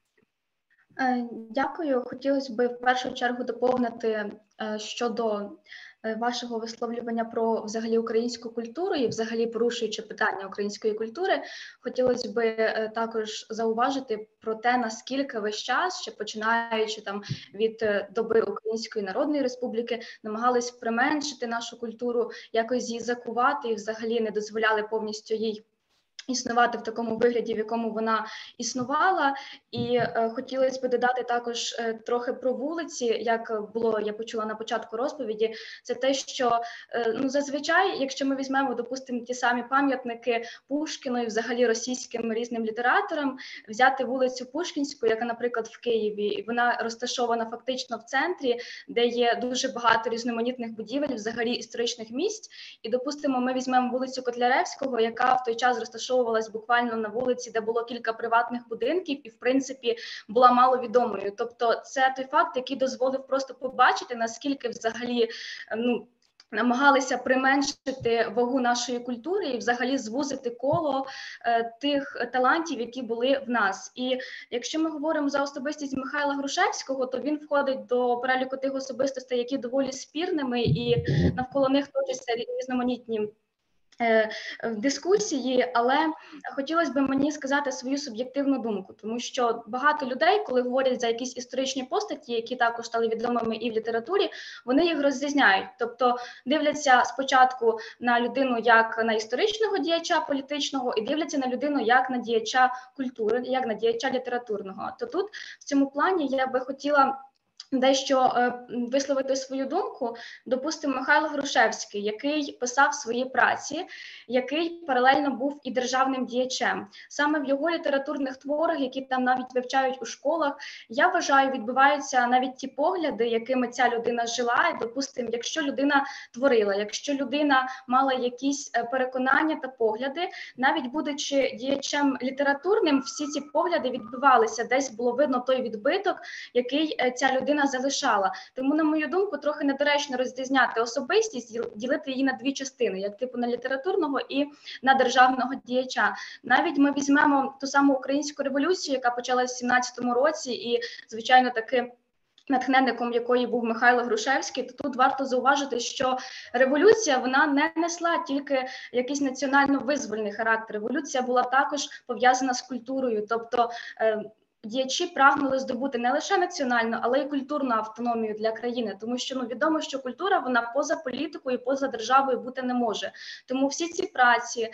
Дякую. Хотілося б в першу чергу доповнити щодо вашого висловлювання про взагалі українську культуру і взагалі порушуючи питання української культури, хотілося б також зауважити про те, наскільки весь час, ще починаючи там від доби Української Народної Республіки, намагались применшити нашу культуру, якось її закувати і взагалі не дозволяли повністю їй існувати в такому вигляді, в якому вона існувала. І е, хотілося б додати також е, трохи про вулиці, як було, я почула на початку розповіді, це те, що е, ну, зазвичай, якщо ми візьмемо, допустимо, ті самі пам'ятники Пушкіну і взагалі російським різним літераторам, взяти вулицю Пушкінську, яка, наприклад, в Києві, і вона розташована фактично в центрі, де є дуже багато різноманітних будівель, взагалі історичних місць, і, допустимо, ми візьмемо вулицю Котляревського, яка в той час розташована буквально на вулиці, де було кілька приватних будинків і, в принципі, була маловідомою. Тобто це той факт, який дозволив просто побачити, наскільки взагалі, ну, намагалися применшити вагу нашої культури і взагалі звузити коло е, тих талантів, які були в нас. І якщо ми говоримо за особистість Михайла Грушевського, то він входить до переліку тих особистостей, які доволі спірними, і навколо них точаться різноманітні дискусії, але хотілося б мені сказати свою суб'єктивну думку, тому що багато людей, коли говорять за якісь історичні постаті, які також стали відомими і в літературі, вони їх розрізняють, тобто дивляться спочатку на людину як на історичного діяча політичного і дивляться на людину як на діяча культури, як на діяча літературного. То тут в цьому плані я би хотіла дещо е, висловити свою думку. Допустимо, Михайло Грушевський, який писав свої праці, який паралельно був і державним діячем. Саме в його літературних творах, які там навіть вивчають у школах, я вважаю, відбуваються навіть ті погляди, якими ця людина жила. І, допустимо, якщо людина творила, якщо людина мала якісь переконання та погляди, навіть будучи діячем літературним, всі ці погляди відбувалися, десь було видно той відбиток, який ця людина залишала. Тому, на мою думку, трохи недоречно розрізняти особистість, ділити її на дві частини, як типу на літературного і на державного діяча. Навіть ми візьмемо ту саму українську революцію, яка почалась в сімнадцятому році, і, звичайно, таки натхненником якої був Михайло Грушевський, то тут варто зауважити, що революція, вона не несла тільки якийсь національно-визвольний характер. Революція була також пов'язана з культурою, тобто е, діячі прагнули здобути не лише національну, але й культурну автономію для країни, тому що ну, відомо, що культура, вона поза політикою, поза державою бути не може. Тому всі ці праці,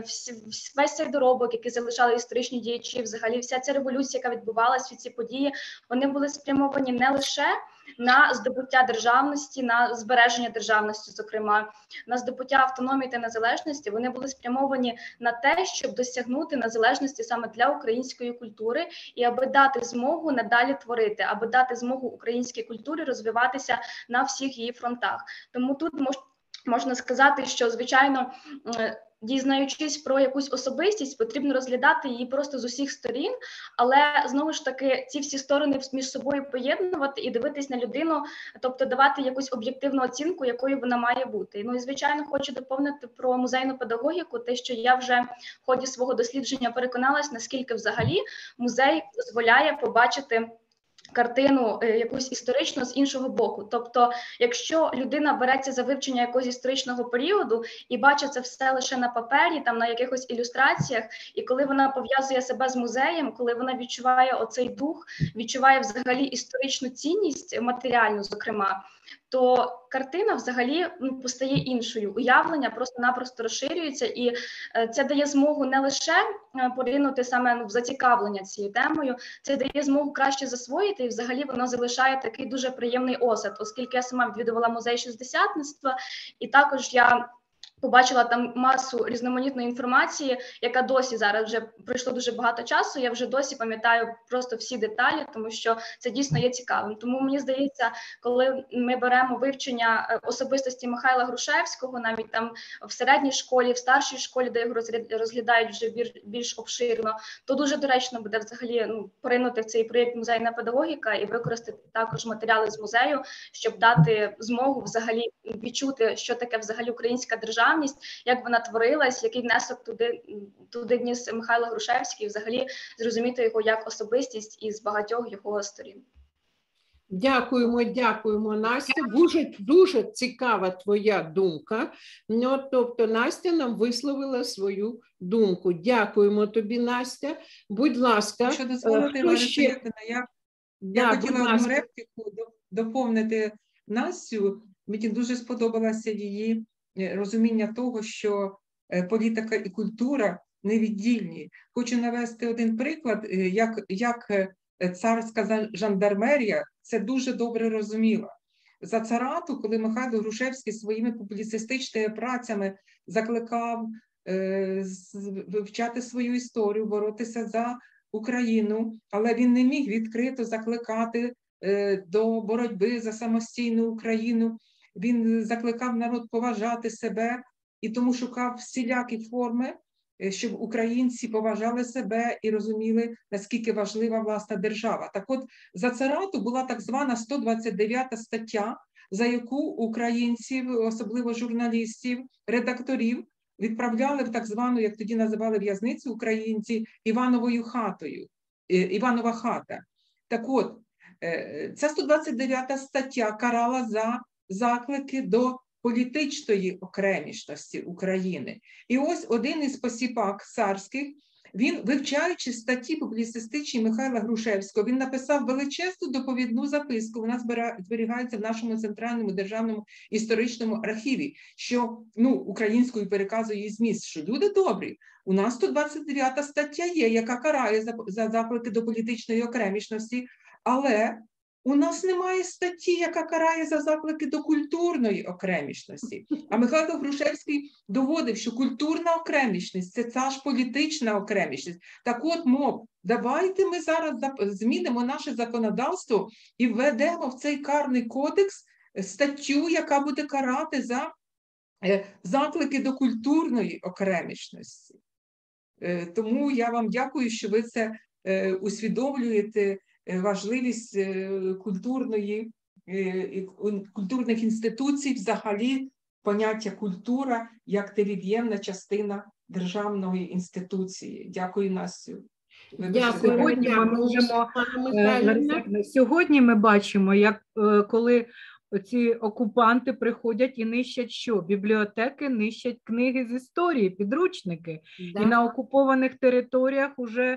весь цей доробок, який залишали історичні діячі, взагалі вся ця революція, яка відбувалася, всі ці події, вони були спрямовані не лише на здобуття державності, на збереження державності, зокрема, на здобуття автономії та незалежності, вони були спрямовані на те, щоб досягнути незалежності саме для української культури і аби дати змогу надалі творити, аби дати змогу українській культурі розвиватися на всіх її фронтах. Тому тут мож, можна сказати, що, звичайно, дізнаючись про якусь особистість, потрібно розглядати її просто з усіх сторін, але, знову ж таки, ці всі сторони між собою поєднувати і дивитись на людину, тобто давати якусь об'єктивну оцінку, якою вона має бути. Ну і, звичайно, хочу доповнити про музейну педагогіку, те, що я вже в ході свого дослідження переконалась, наскільки взагалі музей дозволяє побачити картину якусь історичну з іншого боку. Тобто, якщо людина береться за вивчення якогось історичного періоду і бачить це все лише на папері, там на якихось ілюстраціях, і коли вона пов'язує себе з музеєм, коли вона відчуває оцей дух, відчуває взагалі історичну цінність, матеріальну, зокрема, то картина взагалі ну, постає іншою. Уявлення просто-напросто розширюється, і е, це дає змогу не лише е, поринути саме ну, в зацікавлення цією темою, це дає змогу краще засвоїти, і взагалі воно залишає такий дуже приємний осад, оскільки я сама відвідувала музей шістдесятництва, і також я побачила там масу різноманітної інформації, яка досі зараз вже пройшло дуже багато часу, я вже досі пам'ятаю просто всі деталі, тому що це дійсно є цікавим. Тому мені здається, коли ми беремо вивчення особистості Михайла Грушевського, навіть там в середній школі, в старшій школі, де його розглядають вже більш обширно, то дуже доречно буде взагалі ну, поринути в цей проєкт «Музейна педагогіка» і використати також матеріали з музею, щоб дати змогу взагалі відчути, що таке взагалі українська держава, як вона творилась, який внесок туди, туди вніс Михайло Грушевський, взагалі зрозуміти його як особистість із багатьох його сторін.
Дякуємо, дякуємо, Настя. Дуже, дуже цікава твоя думка. Ну, тобто Настя нам висловила свою думку. Дякуємо тобі, Настя. Будь ласка.
Якщо дозволити, Лариса ще... я, я да, хотіла одну репліку доповнити Настю. Мені дуже сподобалася її розуміння того, що політика і культура невіддільні. Хочу навести один приклад, як, як царська жандармерія це дуже добре розуміла. За царату, коли Михайло Грушевський своїми публіцистичними працями закликав е, вивчати свою історію, боротися за Україну, але він не міг відкрито закликати е, до боротьби за самостійну Україну. Він закликав народ поважати себе і тому шукав всілякі форми, щоб українці поважали себе і розуміли, наскільки важлива власна держава. Так от, за царату була так звана сто двадцять дев'ята стаття, за яку українців, особливо журналістів, редакторів, відправляли в так звану, як тоді називали в'язницю українці, Івановою хатою, Іванова хата. Так от, ця сто двадцять дев'ята стаття карала за заклики до політичної окремішності України. І ось один із посіпак царських, він, вивчаючи статті публіцистичні Михайла Грушевського, він написав величезну доповідну записку, вона зберігається в нашому Центральному державному історичному архіві, що, ну, українською переказує її зміст, що люди добрі, у нас сто двадцять дев'ята стаття є, яка карає за, за заклики до політичної окремішності, але у нас немає статті, яка карає за заклики до культурної окремішності. А Михайло Грушевський доводив, що культурна окремішність – це ця ж політична окремішність. Так от, мов, давайте ми зараз змінимо наше законодавство і введемо в цей карний кодекс статтю, яка буде карати за заклики до культурної окремішності. Тому я вам дякую, що ви це усвідомлюєте, важливість культурної, культурних інституцій, взагалі поняття культура як невід'ємна частина державної інституції. Дякую, Настю.
Дякую.
Сьогодні ми можемо, сьогодні ми бачимо, як коли ці окупанти приходять і нищать що? Бібліотеки, нищать книги з історії, підручники. Да. І на окупованих територіях уже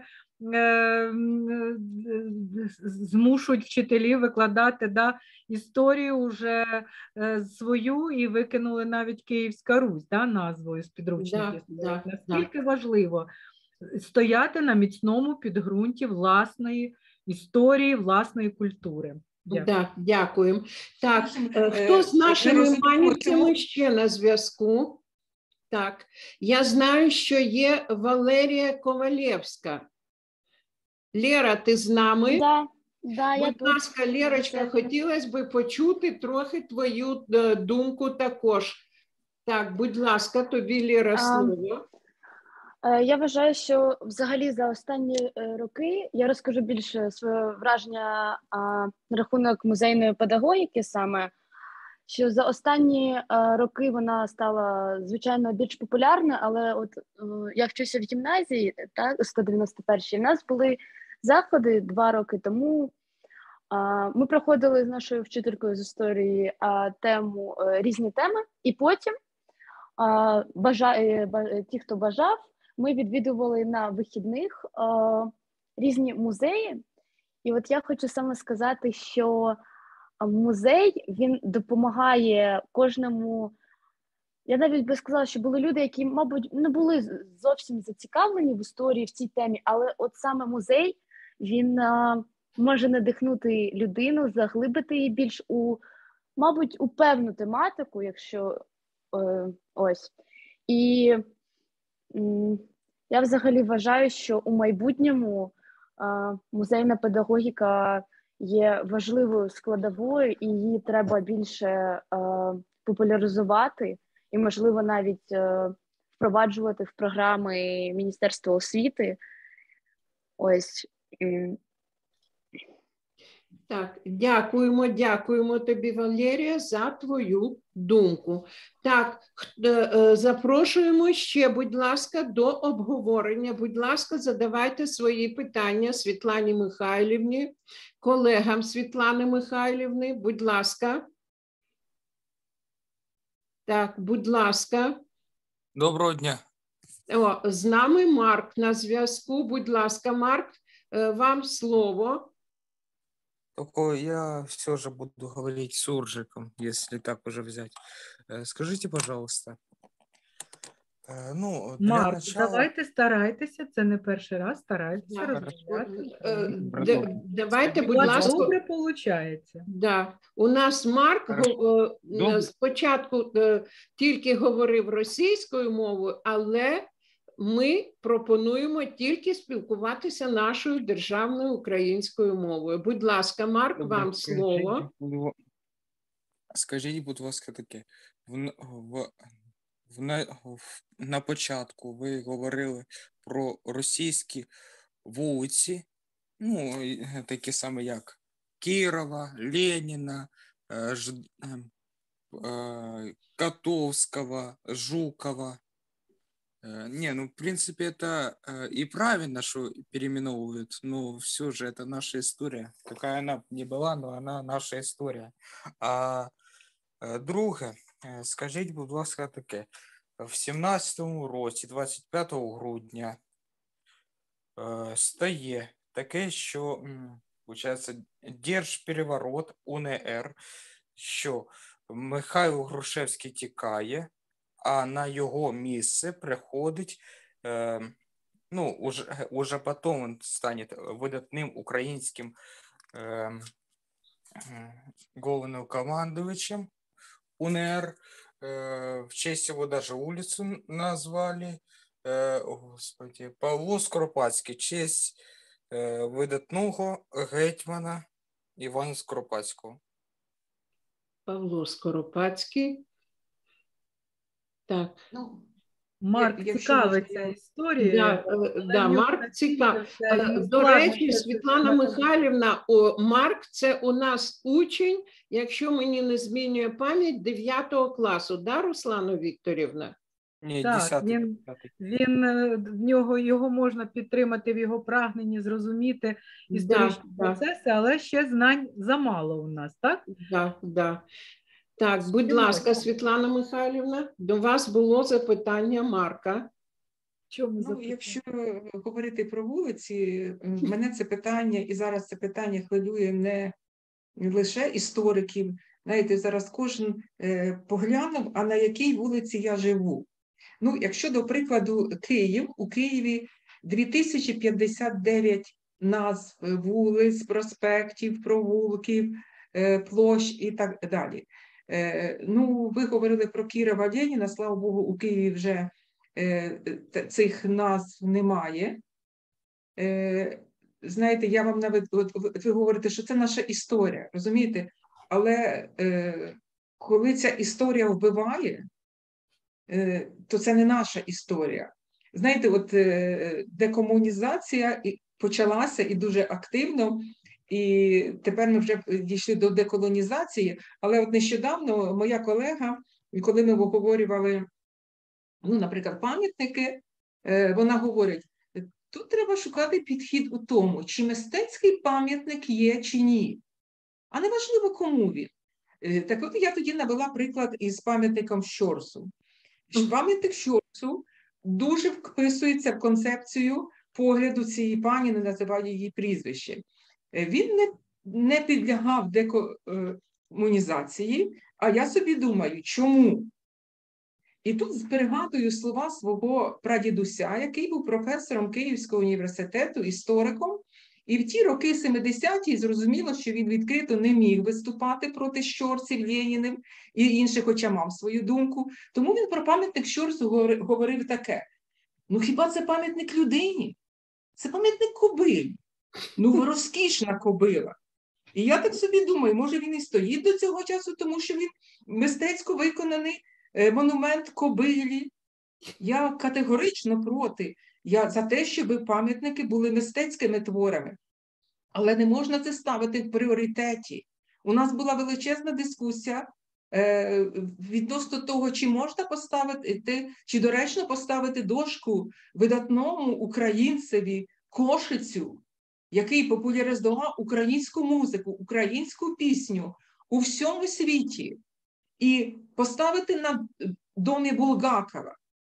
змушують вчителів викладати, да, історію вже е, свою, і викинули навіть Київська Русь, да, назвою з підручників. Да, Наскільки да. важливо стояти на міцному підґрунті власної історії, власної культури.
Дякую. Да, дякуємо. Так, хто з нашими манівцями ще на зв'язку? Так, я знаю, що є Валерія Ковалєвська. Лера, ти з нами?
Да, да,
Будь
я
ласка,
тут.
Лерочка, хотілося б почути трохи твою думку також. Так, будь ласка, тобі, Лера, слово.
Я вважаю, що взагалі за останні роки, я розкажу більше своє враження а, на рахунок музейної педагогіки саме, що за останні а, роки вона стала, звичайно, більш популярною, але от а, я вчуся в гімназії, так, сто дев'яносто першій, у нас були заходи два роки тому. А, ми проходили з нашою вчителькою з історії а, тему, а, різні теми, і потім а, бажа, бажа, ті, хто бажав, ми відвідували на вихідних е, різні музеї. І от я хочу саме сказати, що музей, він допомагає кожному. Я навіть би сказала, що були люди, які, мабуть, не були зовсім зацікавлені в історії, в цій темі, але от саме музей, він е, може надихнути людину, заглибити її більш у, мабуть, у певну тематику, якщо е, ось. І я взагалі вважаю, що у майбутньому а, музейна педагогіка є важливою складовою, і її треба більше а, популяризувати і, можливо, навіть а, впроваджувати в програми Міністерства освіти. Ось.
Так, дякуємо, дякуємо тобі, Валерія, за твою думку. Так, запрошуємо ще, будь ласка, до обговорення. Будь ласка, задавайте свої питання Світлані Михайлівні, колегам Світлани Михайлівни, будь ласка. Так, будь ласка.
Доброго дня.
О, з нами Марк на зв'язку. Будь ласка, Марк, вам слово.
Только я все же буду говорить суржиком, если так уже взять. Скажите, пожалуйста. Ну, для
Марк,
начала...
давайте старайтеся, це не перший раз, старайтеся
Да.
розмовляти.
Давайте, будь
У вас
ласка.
добре виходить.
Да. У нас Марк го- е, спочатку е, тільки говорив російською мовою, але ми пропонуємо тільки спілкуватися нашою державною українською мовою. Будь ласка, Марк,
Добре,
вам слово.
скажіть, Скажіть, будь ласка, таке, в, в, в, на, в, на початку ви говорили про російські вулиці, ну, і такі саме як Кірова, Леніна, э, Ж, э, Котовского, Жукова. Э, Не, ну, в принципе, это э, и правильно, что переименовывают, но все же это наша история. Какая она б не была, но она наша історія. А е, друге, е, скажіть, будь ласка, таке. В сімнадцятому році, двадцять п'ятого грудня, е, стає таке, що, м, виходить, держпереворот УНР, що Михайло Грушевський тікає, а на його місце приходить, е, ну, уже, уже потом він стане видатним українським е, главнокомандуючим УНР. Э, в честь его даже улицу назвали. Э, о, Господи, Павло Скоропадський, честь э, видатного гетьмана Івана Скоропадського.
Павло Скоропадський. Так.
Ну,
Марк
якщо
цікавиться
можна-
історією.
Да,
але
е, да,
в нього
Марк цікав-
настільки все, йому
До
складно
речі,
це
Світлана
все
Михайлівна, о, Марк – це у нас учень, якщо мені не змінює пам'ять, дев'ятого класу, да, Руслана Вікторівна?
Ні,
Так,
десятий.
він- Він е, в нього його можна підтримати в його прагненні зрозуміти історичні
да.
процеси, але ще знань замало у нас, так?
Да, да. Так, будь
Чому
ласка,
так?
Світлана Михайлівна, до вас було запитання Марка.
Чому
Ну,
запитання?
якщо говорити про вулиці, мене це питання, і зараз це питання хвилює не лише істориків. Знаєте, зараз кожен е, поглянув, а на якій вулиці я живу. Ну, якщо, до прикладу, Київ, у Києві дві тисячі п'ятдесят дев'ять назв вулиць, проспектів, провулків, е, площ і так далі. Е, ну, ви говорили про Кірова Леніна, слава Богу, у Києві вже е, цих назв немає. Е, знаєте, я вам навіть, от, ви говорите, що це наша історія, розумієте? Але е, коли ця історія вбиває, е, то це не наша історія. Знаєте, от е, декомунізація і почалася і дуже активно, і тепер ми вже дійшли до деколонізації, але от нещодавно моя колега, коли ми обговорювали, ну, наприклад, пам'ятники, е, вона говорить, тут треба шукати підхід у тому, чи мистецький пам'ятник є, чи ні. А не важливо, кому він. Е, так от я тоді навела приклад із пам'ятником Щорсу. Пам'ятник Щорсу дуже вписується в концепцію погляду цієї пані, не називаю її прізвище. Е, він не, не підлягав декомунізації, а я собі думаю, чому? І тут пригадую слова свого прадідуся, який був професором Київського університету, істориком, і в ті роки семидесяті зрозуміло, що він відкрито не міг виступати проти Щорсів, Ленінів і інших, хоча мав свою думку. Тому він про пам'ятник Щорсу говорив таке: ну хіба це пам'ятник людині? Це пам'ятник кобилі. Ну розкішна кобила. І я так собі думаю, може він і стоїть до цього часу, тому що він мистецько виконаний монумент кобилі. Я категорично проти. Я за те, щоб пам'ятники були мистецькими творами. Але не можна це ставити в пріоритеті. У нас була величезна дискусія е, відносно того, чи можна поставити, чи доречно поставити дошку видатному українцеві Кошицю, який популяризував українську музику, українську пісню у всьому світі, і поставити на домі Булгакова.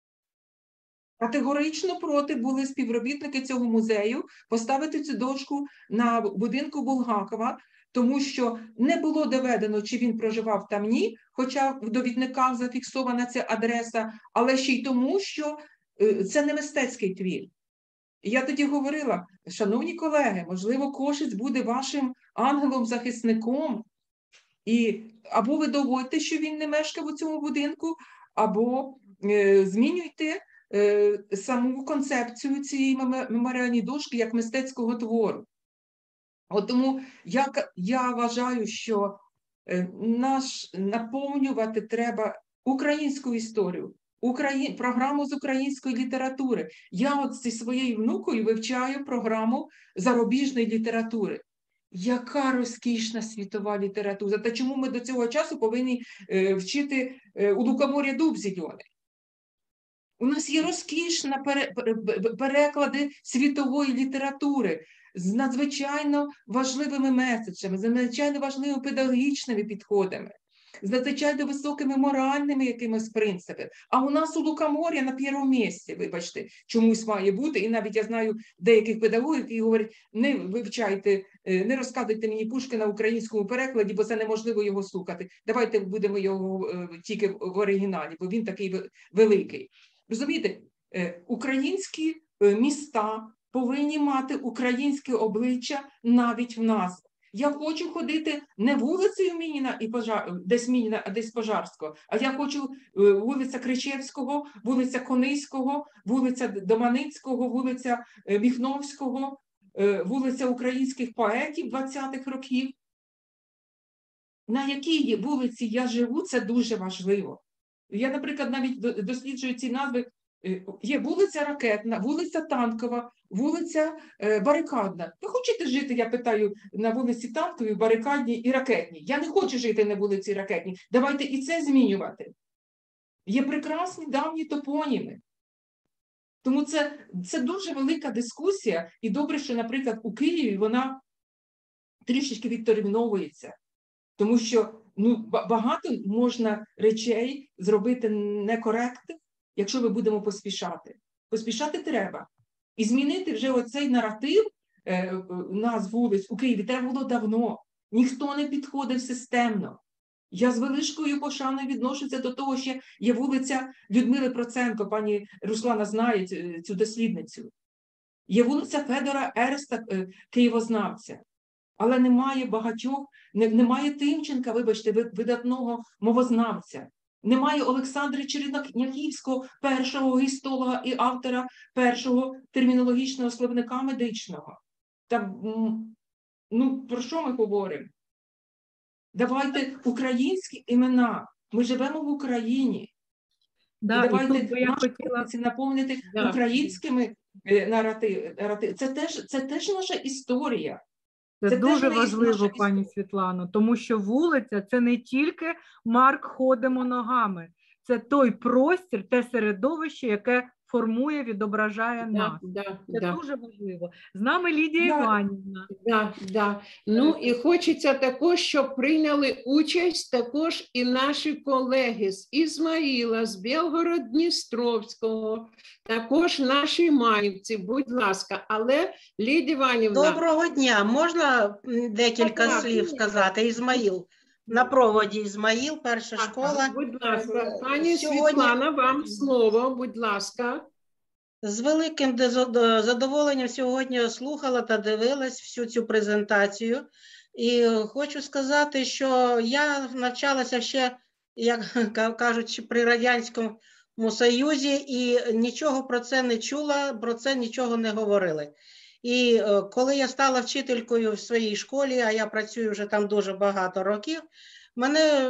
Категорично проти були співробітники цього музею поставити цю дошку на будинку Булгакова, тому що не було доведено, чи він проживав там, ні, хоча в довідниках зафіксована ця адреса, але ще й тому, що це не мистецький твір. І я тоді говорила, шановні колеги, можливо, Кошиць буде вашим ангелом-захисником, і або ви доводьте, що він не мешкав у цьому будинку, або е, змінюйте е, саму концепцію цієї меморіальної дошки як мистецького твору. От тому я, я вважаю, що е, наш наповнювати треба українську історію, Украї... програму з української літератури. Я от зі своєю внукою вивчаю програму зарубіжної літератури. Яка розкішна світова література. Та чому ми до цього часу повинні е, вчити е, у лукомор'я дуб зелений? У нас є розкішні пере, переклади світової літератури з надзвичайно важливими меседжами, з надзвичайно важливими педагогічними підходами, з надзвичайно високими моральними якимось принципами. А у нас у лукомор'я на першому місці, вибачте, чомусь має бути. І навіть я знаю деяких педагогів, які говорять, не вивчайте, не розказуйте мені Пушкіна в українському перекладі, бо це неможливо його слухати. Давайте будемо його тільки в оригіналі, бо він такий великий. Розумієте, українські міста повинні мати українське обличчя навіть в нас. Я хочу ходити не вулицею Мініна і Пожар, десь Мініна, а десь Пожарського, а я хочу вулиця Кричевського, вулиця Кониського, вулиця Доманицького, вулиця Міхновського, вулиця українських поетів двадцятих років. На якій вулиці я живу, це дуже важливо. Я, наприклад, навіть досліджую ці назви. Є вулиця Ракетна, вулиця Танкова, вулиця е, Барикадна. Ви хочете жити, я питаю, на вулиці Танковій, Барикадній і Ракетній? Я не хочу жити на вулиці Ракетній. Давайте і це змінювати. Є прекрасні давні топоніми. Тому це, це дуже велика дискусія. І добре, що, наприклад, у Києві вона трішечки відтерміновується. Тому що ну, багато можна речей зробити некоректних, якщо ми будемо поспішати. Поспішати треба. І змінити вже оцей наратив е, нас вулиць у Києві треба було давно. Ніхто не підходив системно. Я з великою пошаною відношуся до того, що є вулиця Людмили Проценко, пані Руслана знає цю, цю дослідницю. Є вулиця Федора Ереста, е, києвознавця. Але немає багатьох, не, немає Тимченка, вибачте, видатного мовознавця. Немає Олександра Черняківського, першого гістолога і автора першого термінологічного словника медичного. Та, ну, про що ми говоримо? Давайте українські імена. Ми живемо в Україні.
Да,
і давайте
і я
наші
хотіла...
наповнити
да.
українськими наративами. Це теж, це теж наша історія.
Це, це дуже важливо, пані Світлано, тому що вулиця – це не тільки марк «ходимо ногами», це той простір, те середовище, яке формує, відображає
да,
нас.
Да,
це
да.
дуже важливо. З нами Лідія
Да,
Іванівна.
Да, да. Ну і хочеться також, щоб прийняли участь також і наші колеги з Ізмаїла, з Білгород-Дністровського, також наші манівці, будь ласка. Але, Лідія Іванівна...
Доброго дня. Можна декілька
Так,
слів сказати? Ізмаїл. На проводі Ізмаїл, перша школа.
Будь ласка, пані
Сьогодні...
Світлана, вам слово, будь ласка.
З великим задоволенням сьогодні слухала та дивилась всю цю презентацію. І хочу сказати, що я навчалася ще, як кажуть, при Радянському Союзі і нічого про це не чула, про це нічого не говорили. І коли я стала вчителькою в своїй школі, а я працюю вже там дуже багато років, мене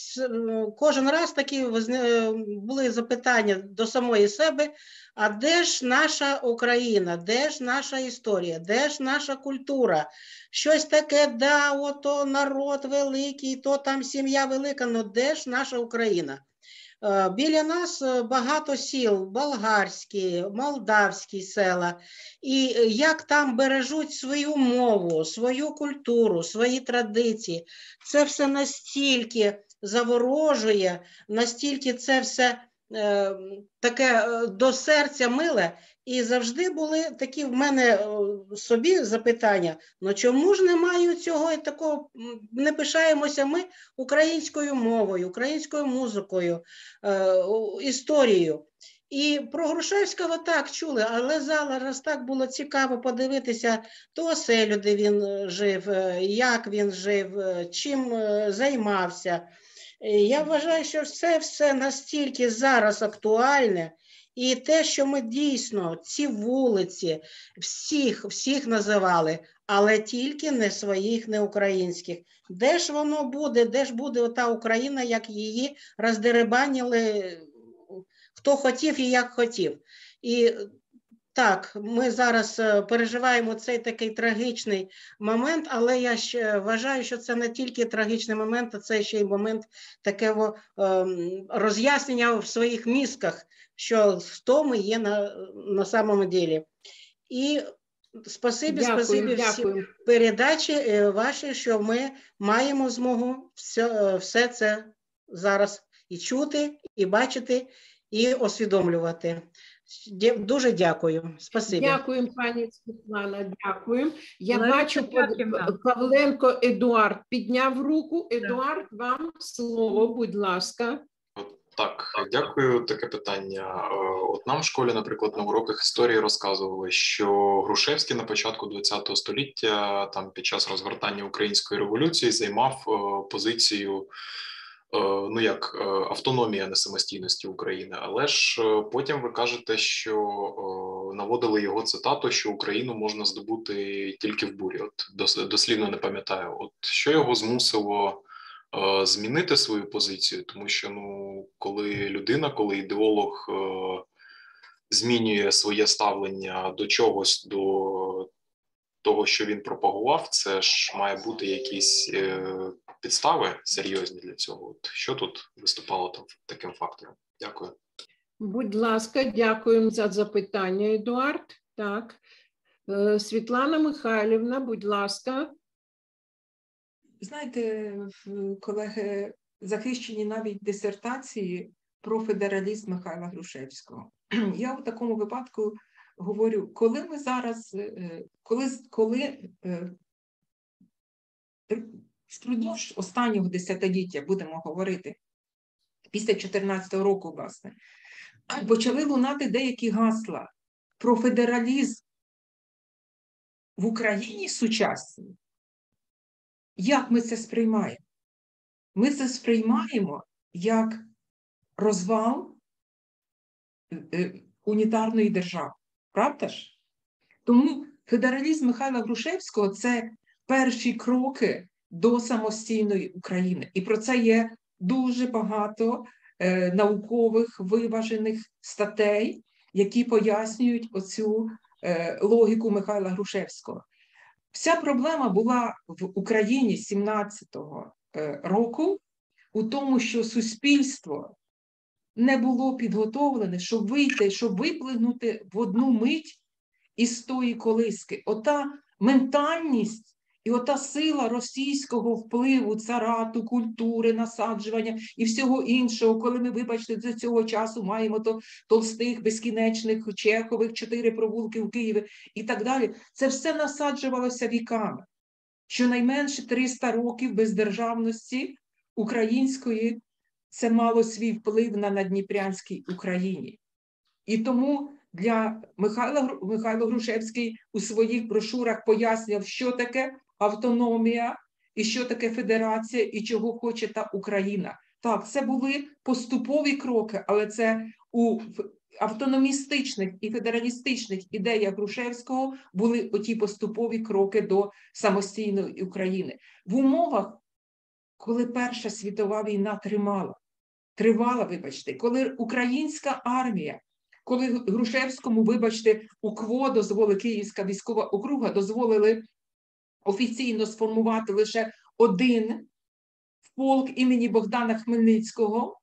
кожен раз такі були запитання до самої себе, а де ж наша Україна, де ж наша історія, де ж наша культура? Щось таке, да, ото народ великий, то там сім'я велика, але де ж наша Україна? Біля нас багато сіл, болгарські, молдавські села. І як там бережуть свою мову, свою культуру, свої традиції. Це все настільки заворожує, настільки це все е, таке до серця миле. І завжди були такі в мене собі запитання, ну чому ж немає цього і такого, не пишаємося ми українською мовою, українською музикою, е, історією. І про Грушевського так чули, але зараз так було цікаво подивитися ту оселю, де він жив, як він жив, чим займався. Я вважаю, що це все настільки зараз актуальне, і те, що ми дійсно ці вулиці всіх, всіх називали, але тільки не своїх, не українських. Де ж воно буде, де ж буде ота Україна, як її роздеребанили, хто хотів і як хотів. І так, ми зараз переживаємо цей такий трагічний момент, але я ще вважаю, що це не тільки трагічний момент, а це ще й момент такого роз'яснення в своїх мізках, що хто ми є на, на самому ділі. І спасибі,
Дякую,
спасибі
дякую.
всім передачі ваші, що ми маємо змогу все, все це зараз і чути, і бачити, і усвідомлювати. Дуже дякую. Спасибі.
Дякуємо, пані Світлана, дякуємо. Я
Лариса
бачу,
Яківна.
Павленко Едуард підняв руку. Едуард, вам слово, будь ласка.
Так, дякую. Таке питання. От нам в школі, наприклад, на уроках історії розказували, що Грушевський на початку ХХ століття, там під час розгортання української революції, займав позицію, ну як автономія, не самостійності України. Але ж потім ви кажете, що наводили його цитату, що Україну можна здобути тільки в бурі. От дослівно не пам'ятаю. От що його змусило змінити свою позицію, тому що, ну, коли людина, коли ідеолог е, змінює своє ставлення до чогось, до того, що він пропагував, це ж має бути якісь е, підстави серйозні для цього. От що тут виступало там таким фактором? Дякую.
Будь ласка, дякуємо за запитання, Едуард. Так. Е, Світлана Михайлівна, будь ласка.
Знаєте, колеги, захищені навіть дисертації про федералізм Михайла Грушевського. Я у такому випадку говорю, коли ми зараз, коли, коли впродовж останнього десятиліття, будемо говорити, після чотирнадцятого року, власне, почали лунати деякі гасла про федералізм в Україні сучасній. Як ми це сприймаємо? Ми це сприймаємо як розвал унітарної держави. Правда ж? Тому федералізм Михайла Грушевського – це перші кроки до самостійної України. І про це є дуже багато е, наукових виважених статей, які пояснюють оцю е, логіку Михайла Грушевського. Вся проблема була в Україні сімнадцятого року у тому, що суспільство не було підготовлене, щоб вийти, щоб виплигнути в одну мить із тої колиски. Ота ментальність і ота сила російського впливу, царату, культури, насаджування і всього іншого, коли ми, вибачте, до цього часу маємо то толстих, безкінечних, Чехових, чотири провулки в Києві і так далі, це все насаджувалося віками. Щонайменше триста років бездержавності української це мало свій вплив на надніпрянській Україні. І тому для Михайла, Михайло Грушевський у своїх брошурах пояснював, що таке автономія, і що таке федерація, і чого хоче та Україна. Так, це були поступові кроки, але це у автономістичних і федералістичних ідеях Грушевського були оті поступові кроки до самостійної України. В умовах, коли Перша світова війна тримала, тривала, вибачте, коли українська армія, коли Грушевському, вибачте, УКВО дозволили, Київська військова округа дозволили офіційно сформувати лише один полк імені Богдана Хмельницького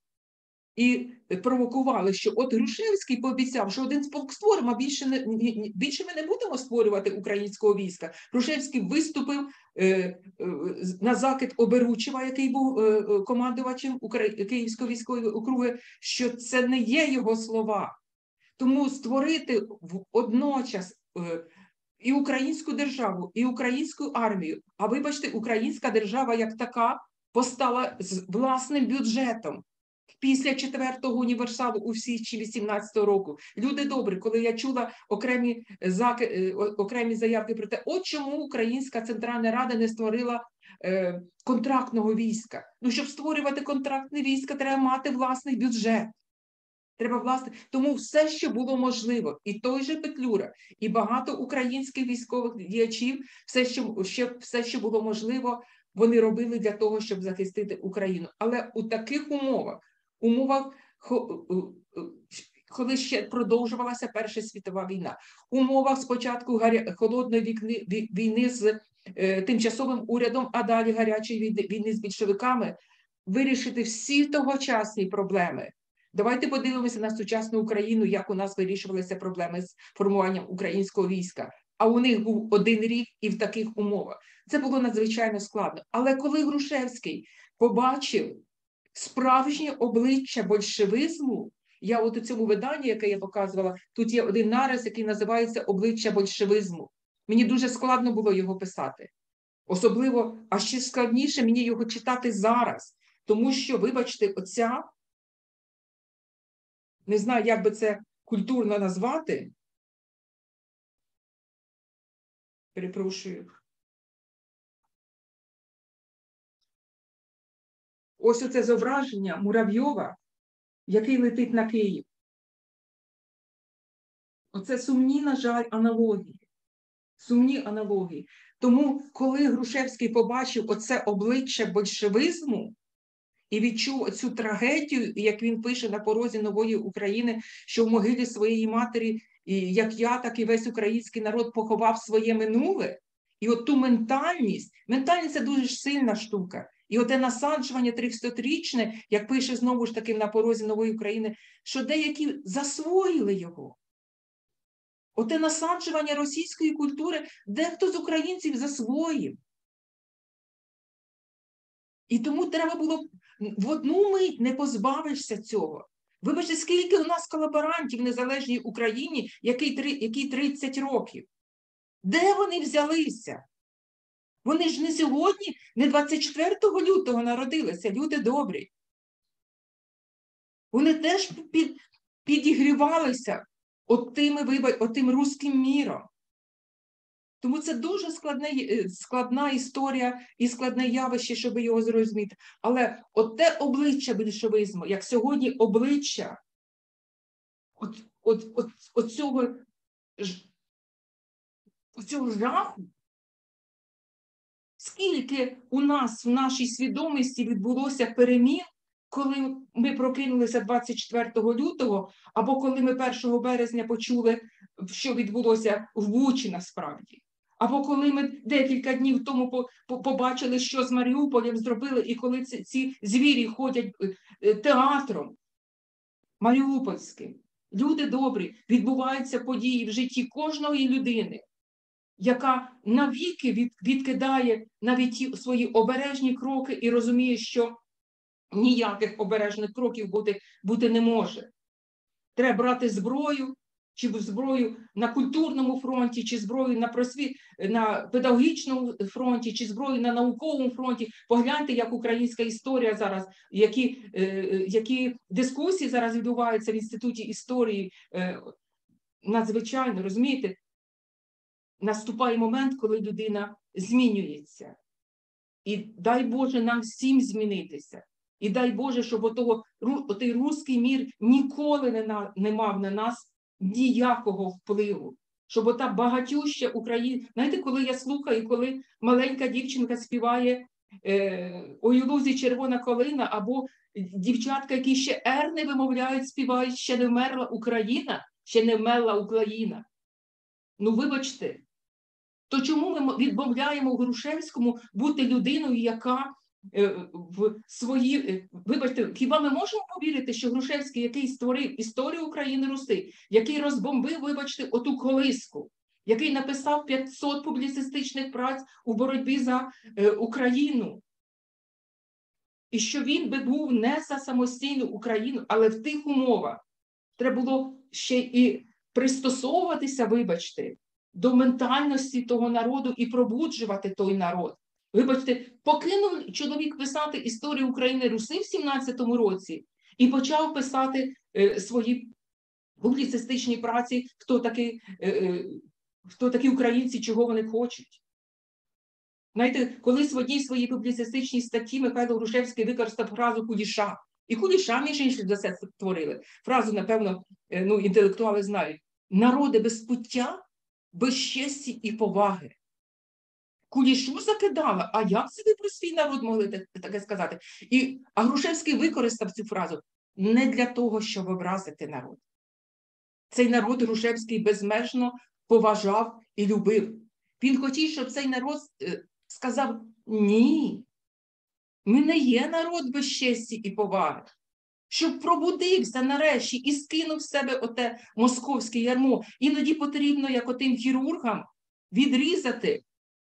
і провокували, що от Грушевський пообіцяв, що один полк створимо, а більше, не, більше ми не будемо створювати українського війська. Грушевський виступив е, е, на закид Оберучева, який був е, командувачем Украї... Київської військової округи, що це не є його слова. Тому створити водночас е, і українську державу, і українську армію, а вибачте, українська держава як така постала з власним бюджетом після четвертого універсалу у січні вісімнадцятого року. Люди добрі, коли я чула окремі, заки, окремі заявки про те, от чому Українська Центральна Рада не створила е, контрактного війська. Ну, щоб створювати контрактне військо, треба мати власний бюджет. Треба власне, тому все, що було можливо, і той же Петлюра, і багато українських військових діячів, все, що, ще, все, що було можливо, вони робили для того, щоб захистити Україну. Але у таких умовах, умовах коли ще продовжувалася Перша світова війна, в умовах спочатку гаря... холодної вікни... війни з е, тимчасовим урядом, а далі гарячої війни, війни з більшовиками, вирішити всі тогочасні проблеми. Давайте подивимося на сучасну Україну, як у нас вирішувалися проблеми з формуванням українського війська. А у них був один рік і в таких умовах. Це було надзвичайно складно. Але коли Грушевський побачив справжнє обличчя большевизму, я от у цьому виданні, яке я показувала, тут є один нарис, який називається «Обличчя большевизму». Мені дуже складно було його писати. Особливо, а ще складніше мені його читати зараз. Тому що, вибачте, оця, не знаю, як би це культурно назвати, перепрошую. Ось оце зображення Муравйова, який летить на Київ. Оце сумні, на жаль, аналогії. Сумні аналогії. Тому, коли Грушевський побачив оце обличчя большевизму і відчув цю трагедію, як він пише на порозі нової України, що в могилі своєї матері, як я, так і весь український народ поховав своє минуле, і от ту ментальність, ментальність – це дуже сильна штука. І оте насаджування трьохсотрічне, як пише знову ж таки на порозі нової України, що деякі засвоїли його. Оте насаджування російської культури дехто з українців засвоїв. І тому треба було в одну мить не позбавишся цього. Вибачте, скільки у нас колаборантів в незалежній Україні, який, який тридцять років? Де вони взялися? Вони ж не сьогодні, не двадцять четвертого лютого народилися, люди добрі. Вони теж під, підігрівалися отим, отим руським міром. Тому це дуже складне, складна історія і складне явище, щоб його зрозуміти. Але от те обличчя більшовизму, як сьогодні обличчя от, от, от, от цього, цього жаху, скільки у нас в нашій свідомості відбулося перемін, коли ми прокинулися двадцять четвертого лютого, або коли ми першого березня почули, що відбулося в Бучі насправді. Або коли ми декілька днів тому побачили, що з Маріуполем зробили, і коли ці, ці звірі ходять театром маріупольським. Люди добрі, відбуваються події в житті кожної людини, яка навіки від, відкидає навіть свої обережні кроки і розуміє, що ніяких обережних кроків бути, бути не може. Треба брати зброю, чи зброю на культурному фронті, чи зброю на просвіт, на педагогічному фронті, чи зброю на науковому фронті. Погляньте, як українська історія зараз, які, які дискусії зараз відбуваються в Інституті історії. Надзвичайно, розумієте? Наступає момент, коли людина змінюється. І дай Боже нам всім змінитися. І дай Боже, щоб отого, отий руський мір ніколи не, на, не мав на нас ніякого впливу. Щоб ота багатюща Україна... Знаєте, коли я слухаю, коли маленька дівчинка співає е, «Ой, у лузі червона калина», або дівчатка, які ще «ер» не вимовляють, співають «Ще не вмерла Україна», «Ще не вмерла Україна». Ну, вибачте, то чому ми відмовляємо Грушевському бути людиною, яка е, в свої... Вибачте, хіба ми можемо повірити, що Грушевський, який створив історію України Руси, який розбомбив, вибачте, оту колиску, який написав п'ятсот публіцистичних праць у боротьбі за е, Україну, і що він би був не за самостійну Україну, але в тих умовах треба було ще і пристосовуватися, вибачте, до ментальності того народу і пробуджувати той народ. Вибачте, покинув чоловік писати історію України Руси в сімнадцятому році і почав писати е, свої публіцистичні праці, хто такі, е, хто такі українці, чого вони хочуть. Знаєте, колись в одній своїй публіцистичній статті Михайло Грушевський використав фразу «Куліша». І Куліша, між іншим, за це створили. Фразу, напевно, ну, інтелектуали знають. Народи без пуття, без честі і поваги. Кулішу закидала, а як це ви про свій народ могли таке сказати? І, а Грушевський використав цю фразу не для того, щоб образити народ,
цей народ Грушевський безмежно поважав і любив. Він хотів, щоб цей народ сказав: ні, ми не є народ без честі і поваги. Щоб пробудився нарешті і скинув з себе оте московське ярмо. Іноді потрібно, як отим хірургам, відрізати,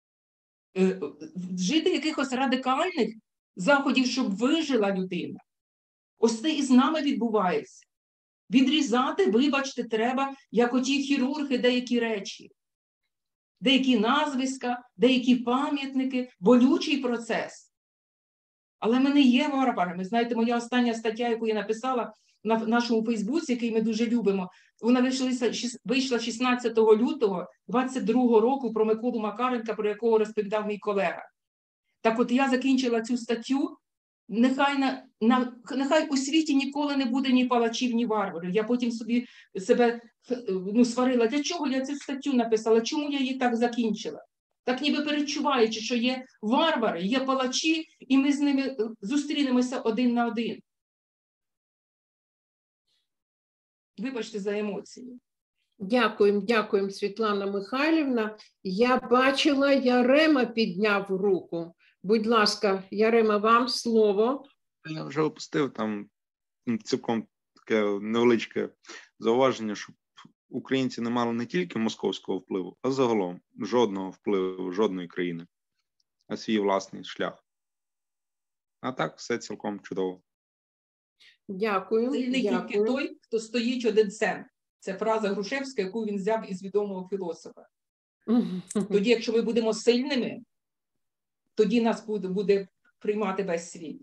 вжити якихось радикальних заходів, щоб вижила людина. Ось це і з нами відбувається. Відрізати, вибачте, треба, як оті хірурги, деякі речі. Деякі назвиська, деякі пам'ятники, болючий процес. Але ми не є варварами. Знаєте, моя остання стаття, яку я написала на нашому Фейсбуці, який ми дуже любимо, вона вийшла шістнадцятого лютого двадцять другого року про Миколу Макаренка, про якого розповідав мій колега. Так от я закінчила цю статтю. Нехай, на, на, нехай у світі ніколи не буде ні палачів, ні варварів. Я потім собі себе ну, сварила. Для чого я цю статтю написала? Чому я її так закінчила? Так ніби перечуваючи, що є варвари, є палачі, і ми з ними зустрінемося один на один. Вибачте за емоції.
Дякуємо, дякуємо, Світлана Михайлівна. Я бачила, Ярема підняв руку. Будь ласка, Ярема, вам слово.
Я вже опустив там цілком таке невеличке зауваження, щоб українці не мали не тільки московського впливу, а загалом жодного впливу, жодної країни на свій власний шлях. А так все цілком чудово.
Дякую.
Це не
дякую.
тільки той, хто стоїть одинцем. Це фраза Грушевська, яку він взяв із відомого філософа. Тоді, якщо ми будемо сильними, тоді нас буде, буде приймати весь світ.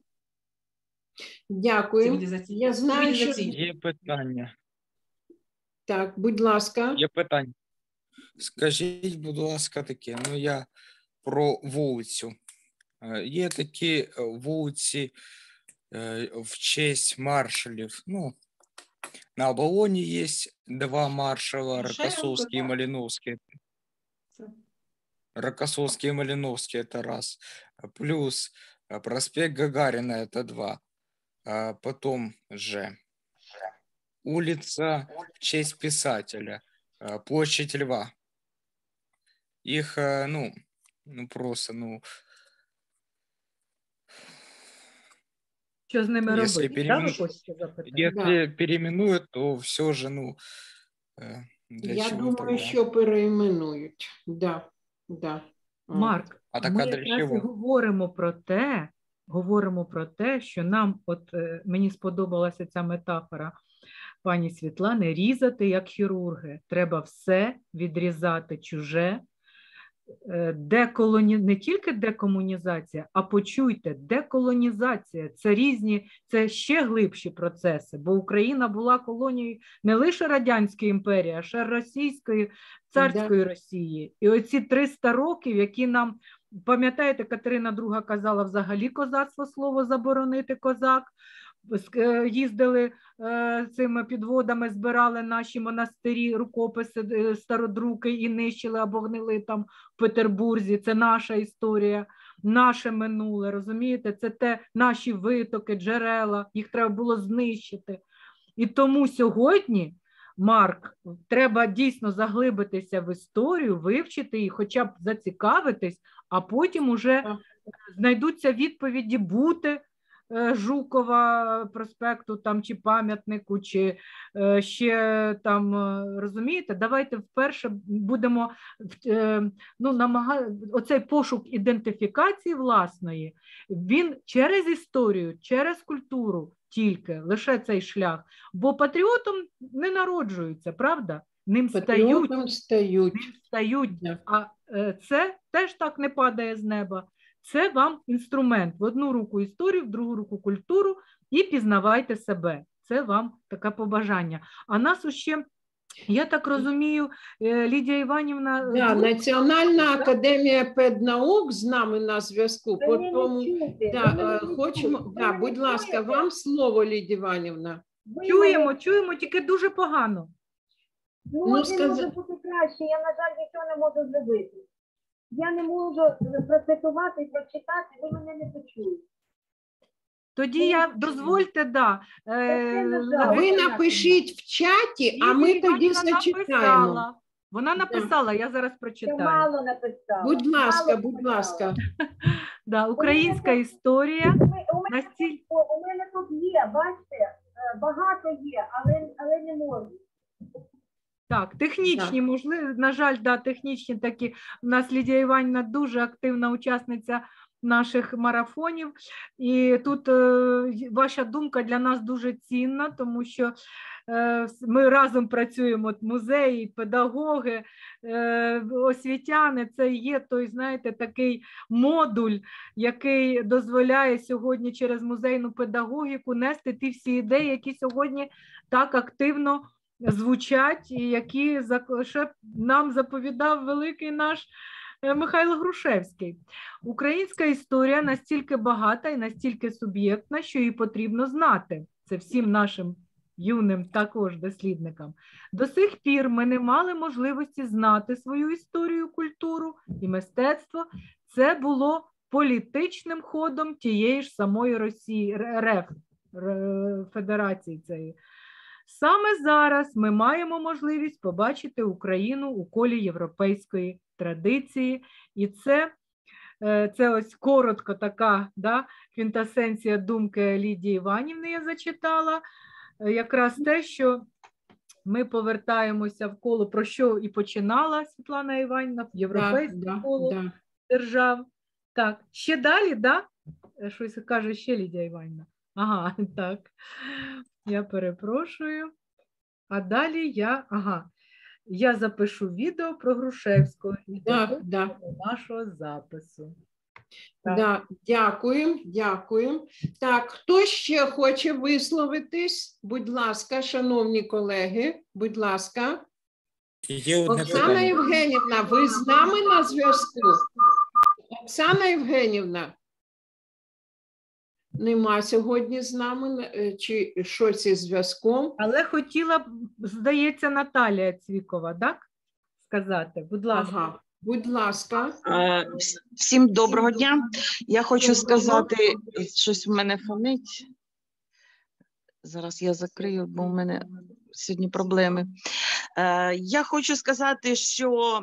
Дякую. Я знаю, що...
Є питання.
Так, будь ласка.
Є питання. Скажіть, будь ласка, таке, ну я про вулицю. Є такі вулиці в честь маршалів. Ну, на Оболоні є два маршала, Рокоссовский и Малиновский. Рокоссовский и Малиновский — это раз. Плюс проспект Гагарина — это два. А потом же улица в честь писателя, площадь Льва. Их, ну, ну просто, ну...
Що з ними
если
робити?
переимен...
Да, ви хочете запитати?
Если да. переименуют, то все же, ну... Для
Я
чего
думаю,
тогда?
що переименують. Да, да.
Марк,
а так,
ми
а для
якраз
чого?
говоримо про те, говоримо про те, що нам, от е, мені сподобалася ця метафора пані Світлани, різати як хірурги. Треба все відрізати чуже. Е, деколоні... Не тільки декомунізація, а почуйте, деколонізація – це різні, це ще глибші процеси, бо Україна була колонією не лише Радянської імперії, а ще Російської, царської Росії. І оці триста років, які нам, пам'ятаєте, Катерина друга казала взагалі козацтво слово заборонити, козак, їздили е, цими підводами, збирали наші монастирі, рукописи, е, стародруки і нищили або гнили там в Петербурзі. Це наша історія, наше минуле, розумієте? Це те наші витоки, джерела, їх треба було знищити. І тому сьогодні, Марк, треба дійсно заглибитися в історію, вивчити її, хоча б зацікавитись, а потім уже знайдуться відповіді бути Жукова проспекту там, чи пам'ятнику, чи е, ще там, розумієте, давайте вперше будемо е, ну, намагати, оцей пошук ідентифікації власної, він через історію, через культуру тільки, лише цей шлях, бо патріотом не народжуються, правда? Ним стають,
стають.
Ним стають. А е, це теж так не падає з неба. Це вам інструмент. В одну руку історію, в другу руку культуру і пізнавайте себе. Це вам таке побажання. А нас ще, я так розумію, Лідія Іванівна...
Да, Національна академія педнаук з нами на зв'язку. Тому, да, хочемо, да, будь ласка, вам слово, Лідія Іванівна.
Чуємо, чуємо, тільки дуже погано.
Ну, ну сказ... може бути краще, я, на жаль, нічого не можу зробити. Я не можу процитувати, прочитати, ви мене не почуєте.
Тоді я, дозвольте, да. Е,
Ви напишіть в чаті, а ми тоді зачитаємо.
Вона написала, я зараз прочитаю.
Мало написала.
Будь ласка,
Мало
будь ласка.
Да, українська історія.
У мене, у мене тут є, бачите, багато є, але, але не можу.
Так, технічні, можливо, на жаль, да, технічні такі. У нас Лідія Іванівна дуже активна учасниця наших марафонів. І тут е, ваша думка для нас дуже цінна, тому що е, ми разом працюємо, от, музеї, педагоги, е, освітяни. Це є той, знаєте, такий модуль, який дозволяє сьогодні через музейну педагогіку нести ті всі ідеї, які сьогодні так активно звучать, і які ще нам заповідав великий наш Михайло Грушевський. Українська історія настільки багата і настільки суб'єктна, що її потрібно знати. Це всім нашим юним також дослідникам. До сих пір ми не мали можливості знати свою історію, культуру і мистецтво. Це було політичним ходом тієї ж самої Росії, РФ, Федерації цієї. Саме зараз ми маємо можливість побачити Україну у колі європейської традиції, і це, це ось коротко така, да, квінтесенція думки Лідії Іванівни я зачитала, якраз те, що ми повертаємося в коло, про що і починала Світлана Іванівна, в європейське да, коло да. держав. Так, ще далі, да? Щось каже ще Лідія Іванівна. Ага, так. Я перепрошую. А далі я, ага, я запишу відео про Грушевського і
да, да.
до нашого запису.
Да, дякую, дякую. Так, хто ще хоче висловитись? Будь ласка, шановні колеги, будь ласка. Оксана Євгенівна, ви з нами на зв'язку? Оксана Євгенівна. Нема сьогодні з нами, чи щось із зв'язком.
Але хотіла, здається, Наталія Цвікова, так? Сказати, будь ласка.
Ага, будь ласка.
Всім доброго дня. Я хочу сказати, щось в мене фонить. Зараз я закрию, бо в мене сьогодні проблеми. Я хочу сказати, що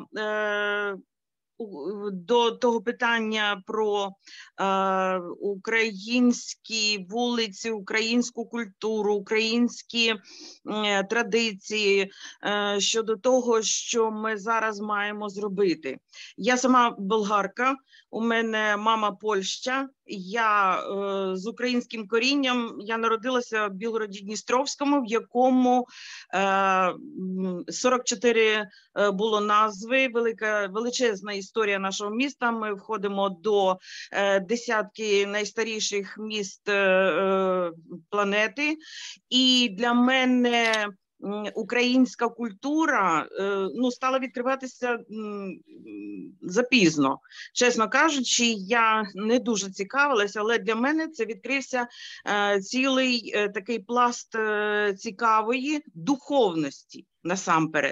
до того питання про е, українські вулиці, українську культуру, українські е, традиції, е, щодо того, що ми зараз маємо зробити. Я сама болгарка, у мене мама Польща, я е, з українським корінням, я народилася в Білгороді-Дністровському, в якому е, сорок чотири було назви, велика, величезна історія нашого міста. Ми входимо до е, десятки найстаріших міст е, планети. І для мене українська культура ну, стала відкриватися запізно. Чесно кажучи, я не дуже цікавилася, але для мене це відкрився цілий такий пласт цікавої духовності насамперед.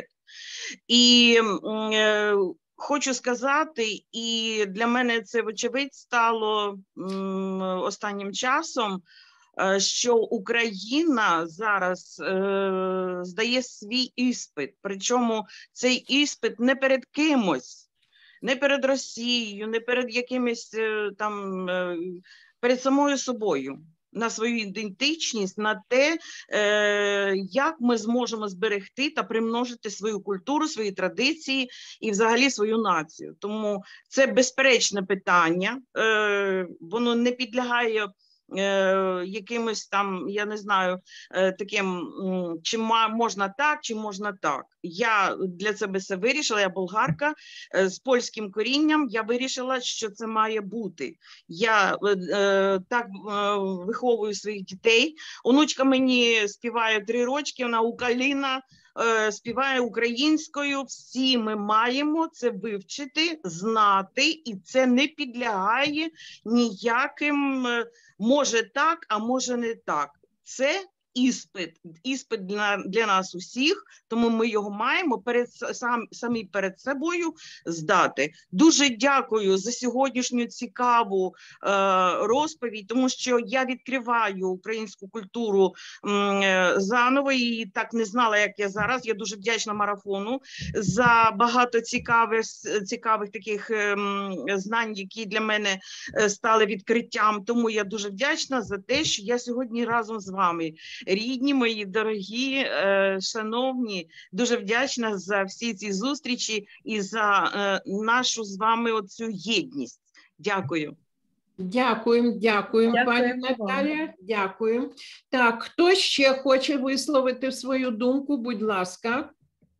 І е, хочу сказати, і для мене це вочевидь стало м, останнім часом, що Україна зараз е, здає свій іспит, причому цей іспит не перед кимось, не перед Росією, не перед якимось е, там, е, перед самою собою, на свою ідентичність, на те, е, як ми зможемо зберегти та примножити свою культуру, свої традиції і взагалі свою націю. Тому це безперечне питання, е, воно не підлягає якимось там, я не знаю, таким, чи можна так, чи можна так. Я для себе це вирішила, я болгарка з польським корінням, я вирішила, що це має бути. Я е, так е, виховую своїх дітей. Онучка мені співає три рочки, вона Укаліна, е, співає українською. Всі ми маємо це вивчити, знати, і це не підлягає ніяким, може так, а може не так. Це іспит, іспит для, для нас усіх, тому ми його маємо перед, сам, самі перед собою здати. Дуже дякую за сьогоднішню цікаву е, розповідь, тому що я відкриваю українську культуру м, заново і так не знала, як я зараз. Я дуже вдячна марафону за багато цікавих, цікавих таких ем, знань, які для мене стали відкриттям. Тому я дуже вдячна за те, що я сьогодні разом з вами. Рідні мої, дорогі, е, шановні, дуже вдячна за всі ці зустрічі і за е, нашу з вами оцю єдність. Дякую.
Дякуємо, дякуємо, пані Наталія. Дякуємо. Так, хто ще хоче висловити свою думку, будь ласка.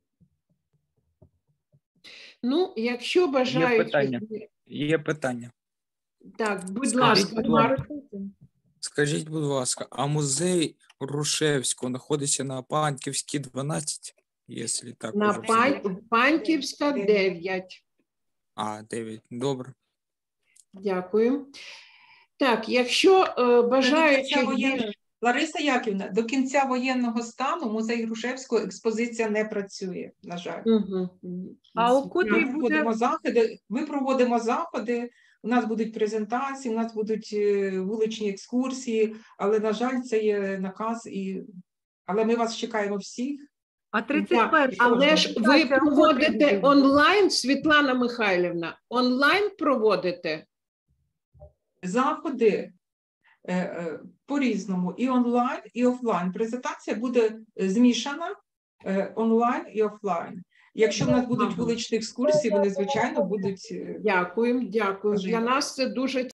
Ну, якщо бажають...
Є питання. Є питання.
Так, будь
Скажіть,
ласка,
будь ласка.
Марко.
Скажіть, будь ласка, а музей Грушевського знаходиться на Панківській, дванадцять, якщо так
На
уже
Пан... Панківська, дев'ять.
А, дев'ять, добре.
Дякую. Так, якщо е, бажаючи...
воєнного... Лариса Яківна, до кінця воєнного стану музей Грушевського експозиція не працює, на жаль.
Угу.
А у котрій
Ми
буде...
проводимо заходи, ми проводимо заходи, у нас будуть презентації, у нас будуть вуличні екскурсії, але, на жаль, це є наказ, і... але ми вас чекаємо всіх.
А тридцять першого...
Але ж ви проводите онлайн, Світлана Михайлівна, онлайн проводите?
Заходи е, е, по-різному, і онлайн, і офлайн. Презентація буде змішана, е, онлайн і офлайн. Якщо в нас будуть вуличні екскурсії, вони, звичайно, будуть...
Дякуємо, дякую. Для нас це дуже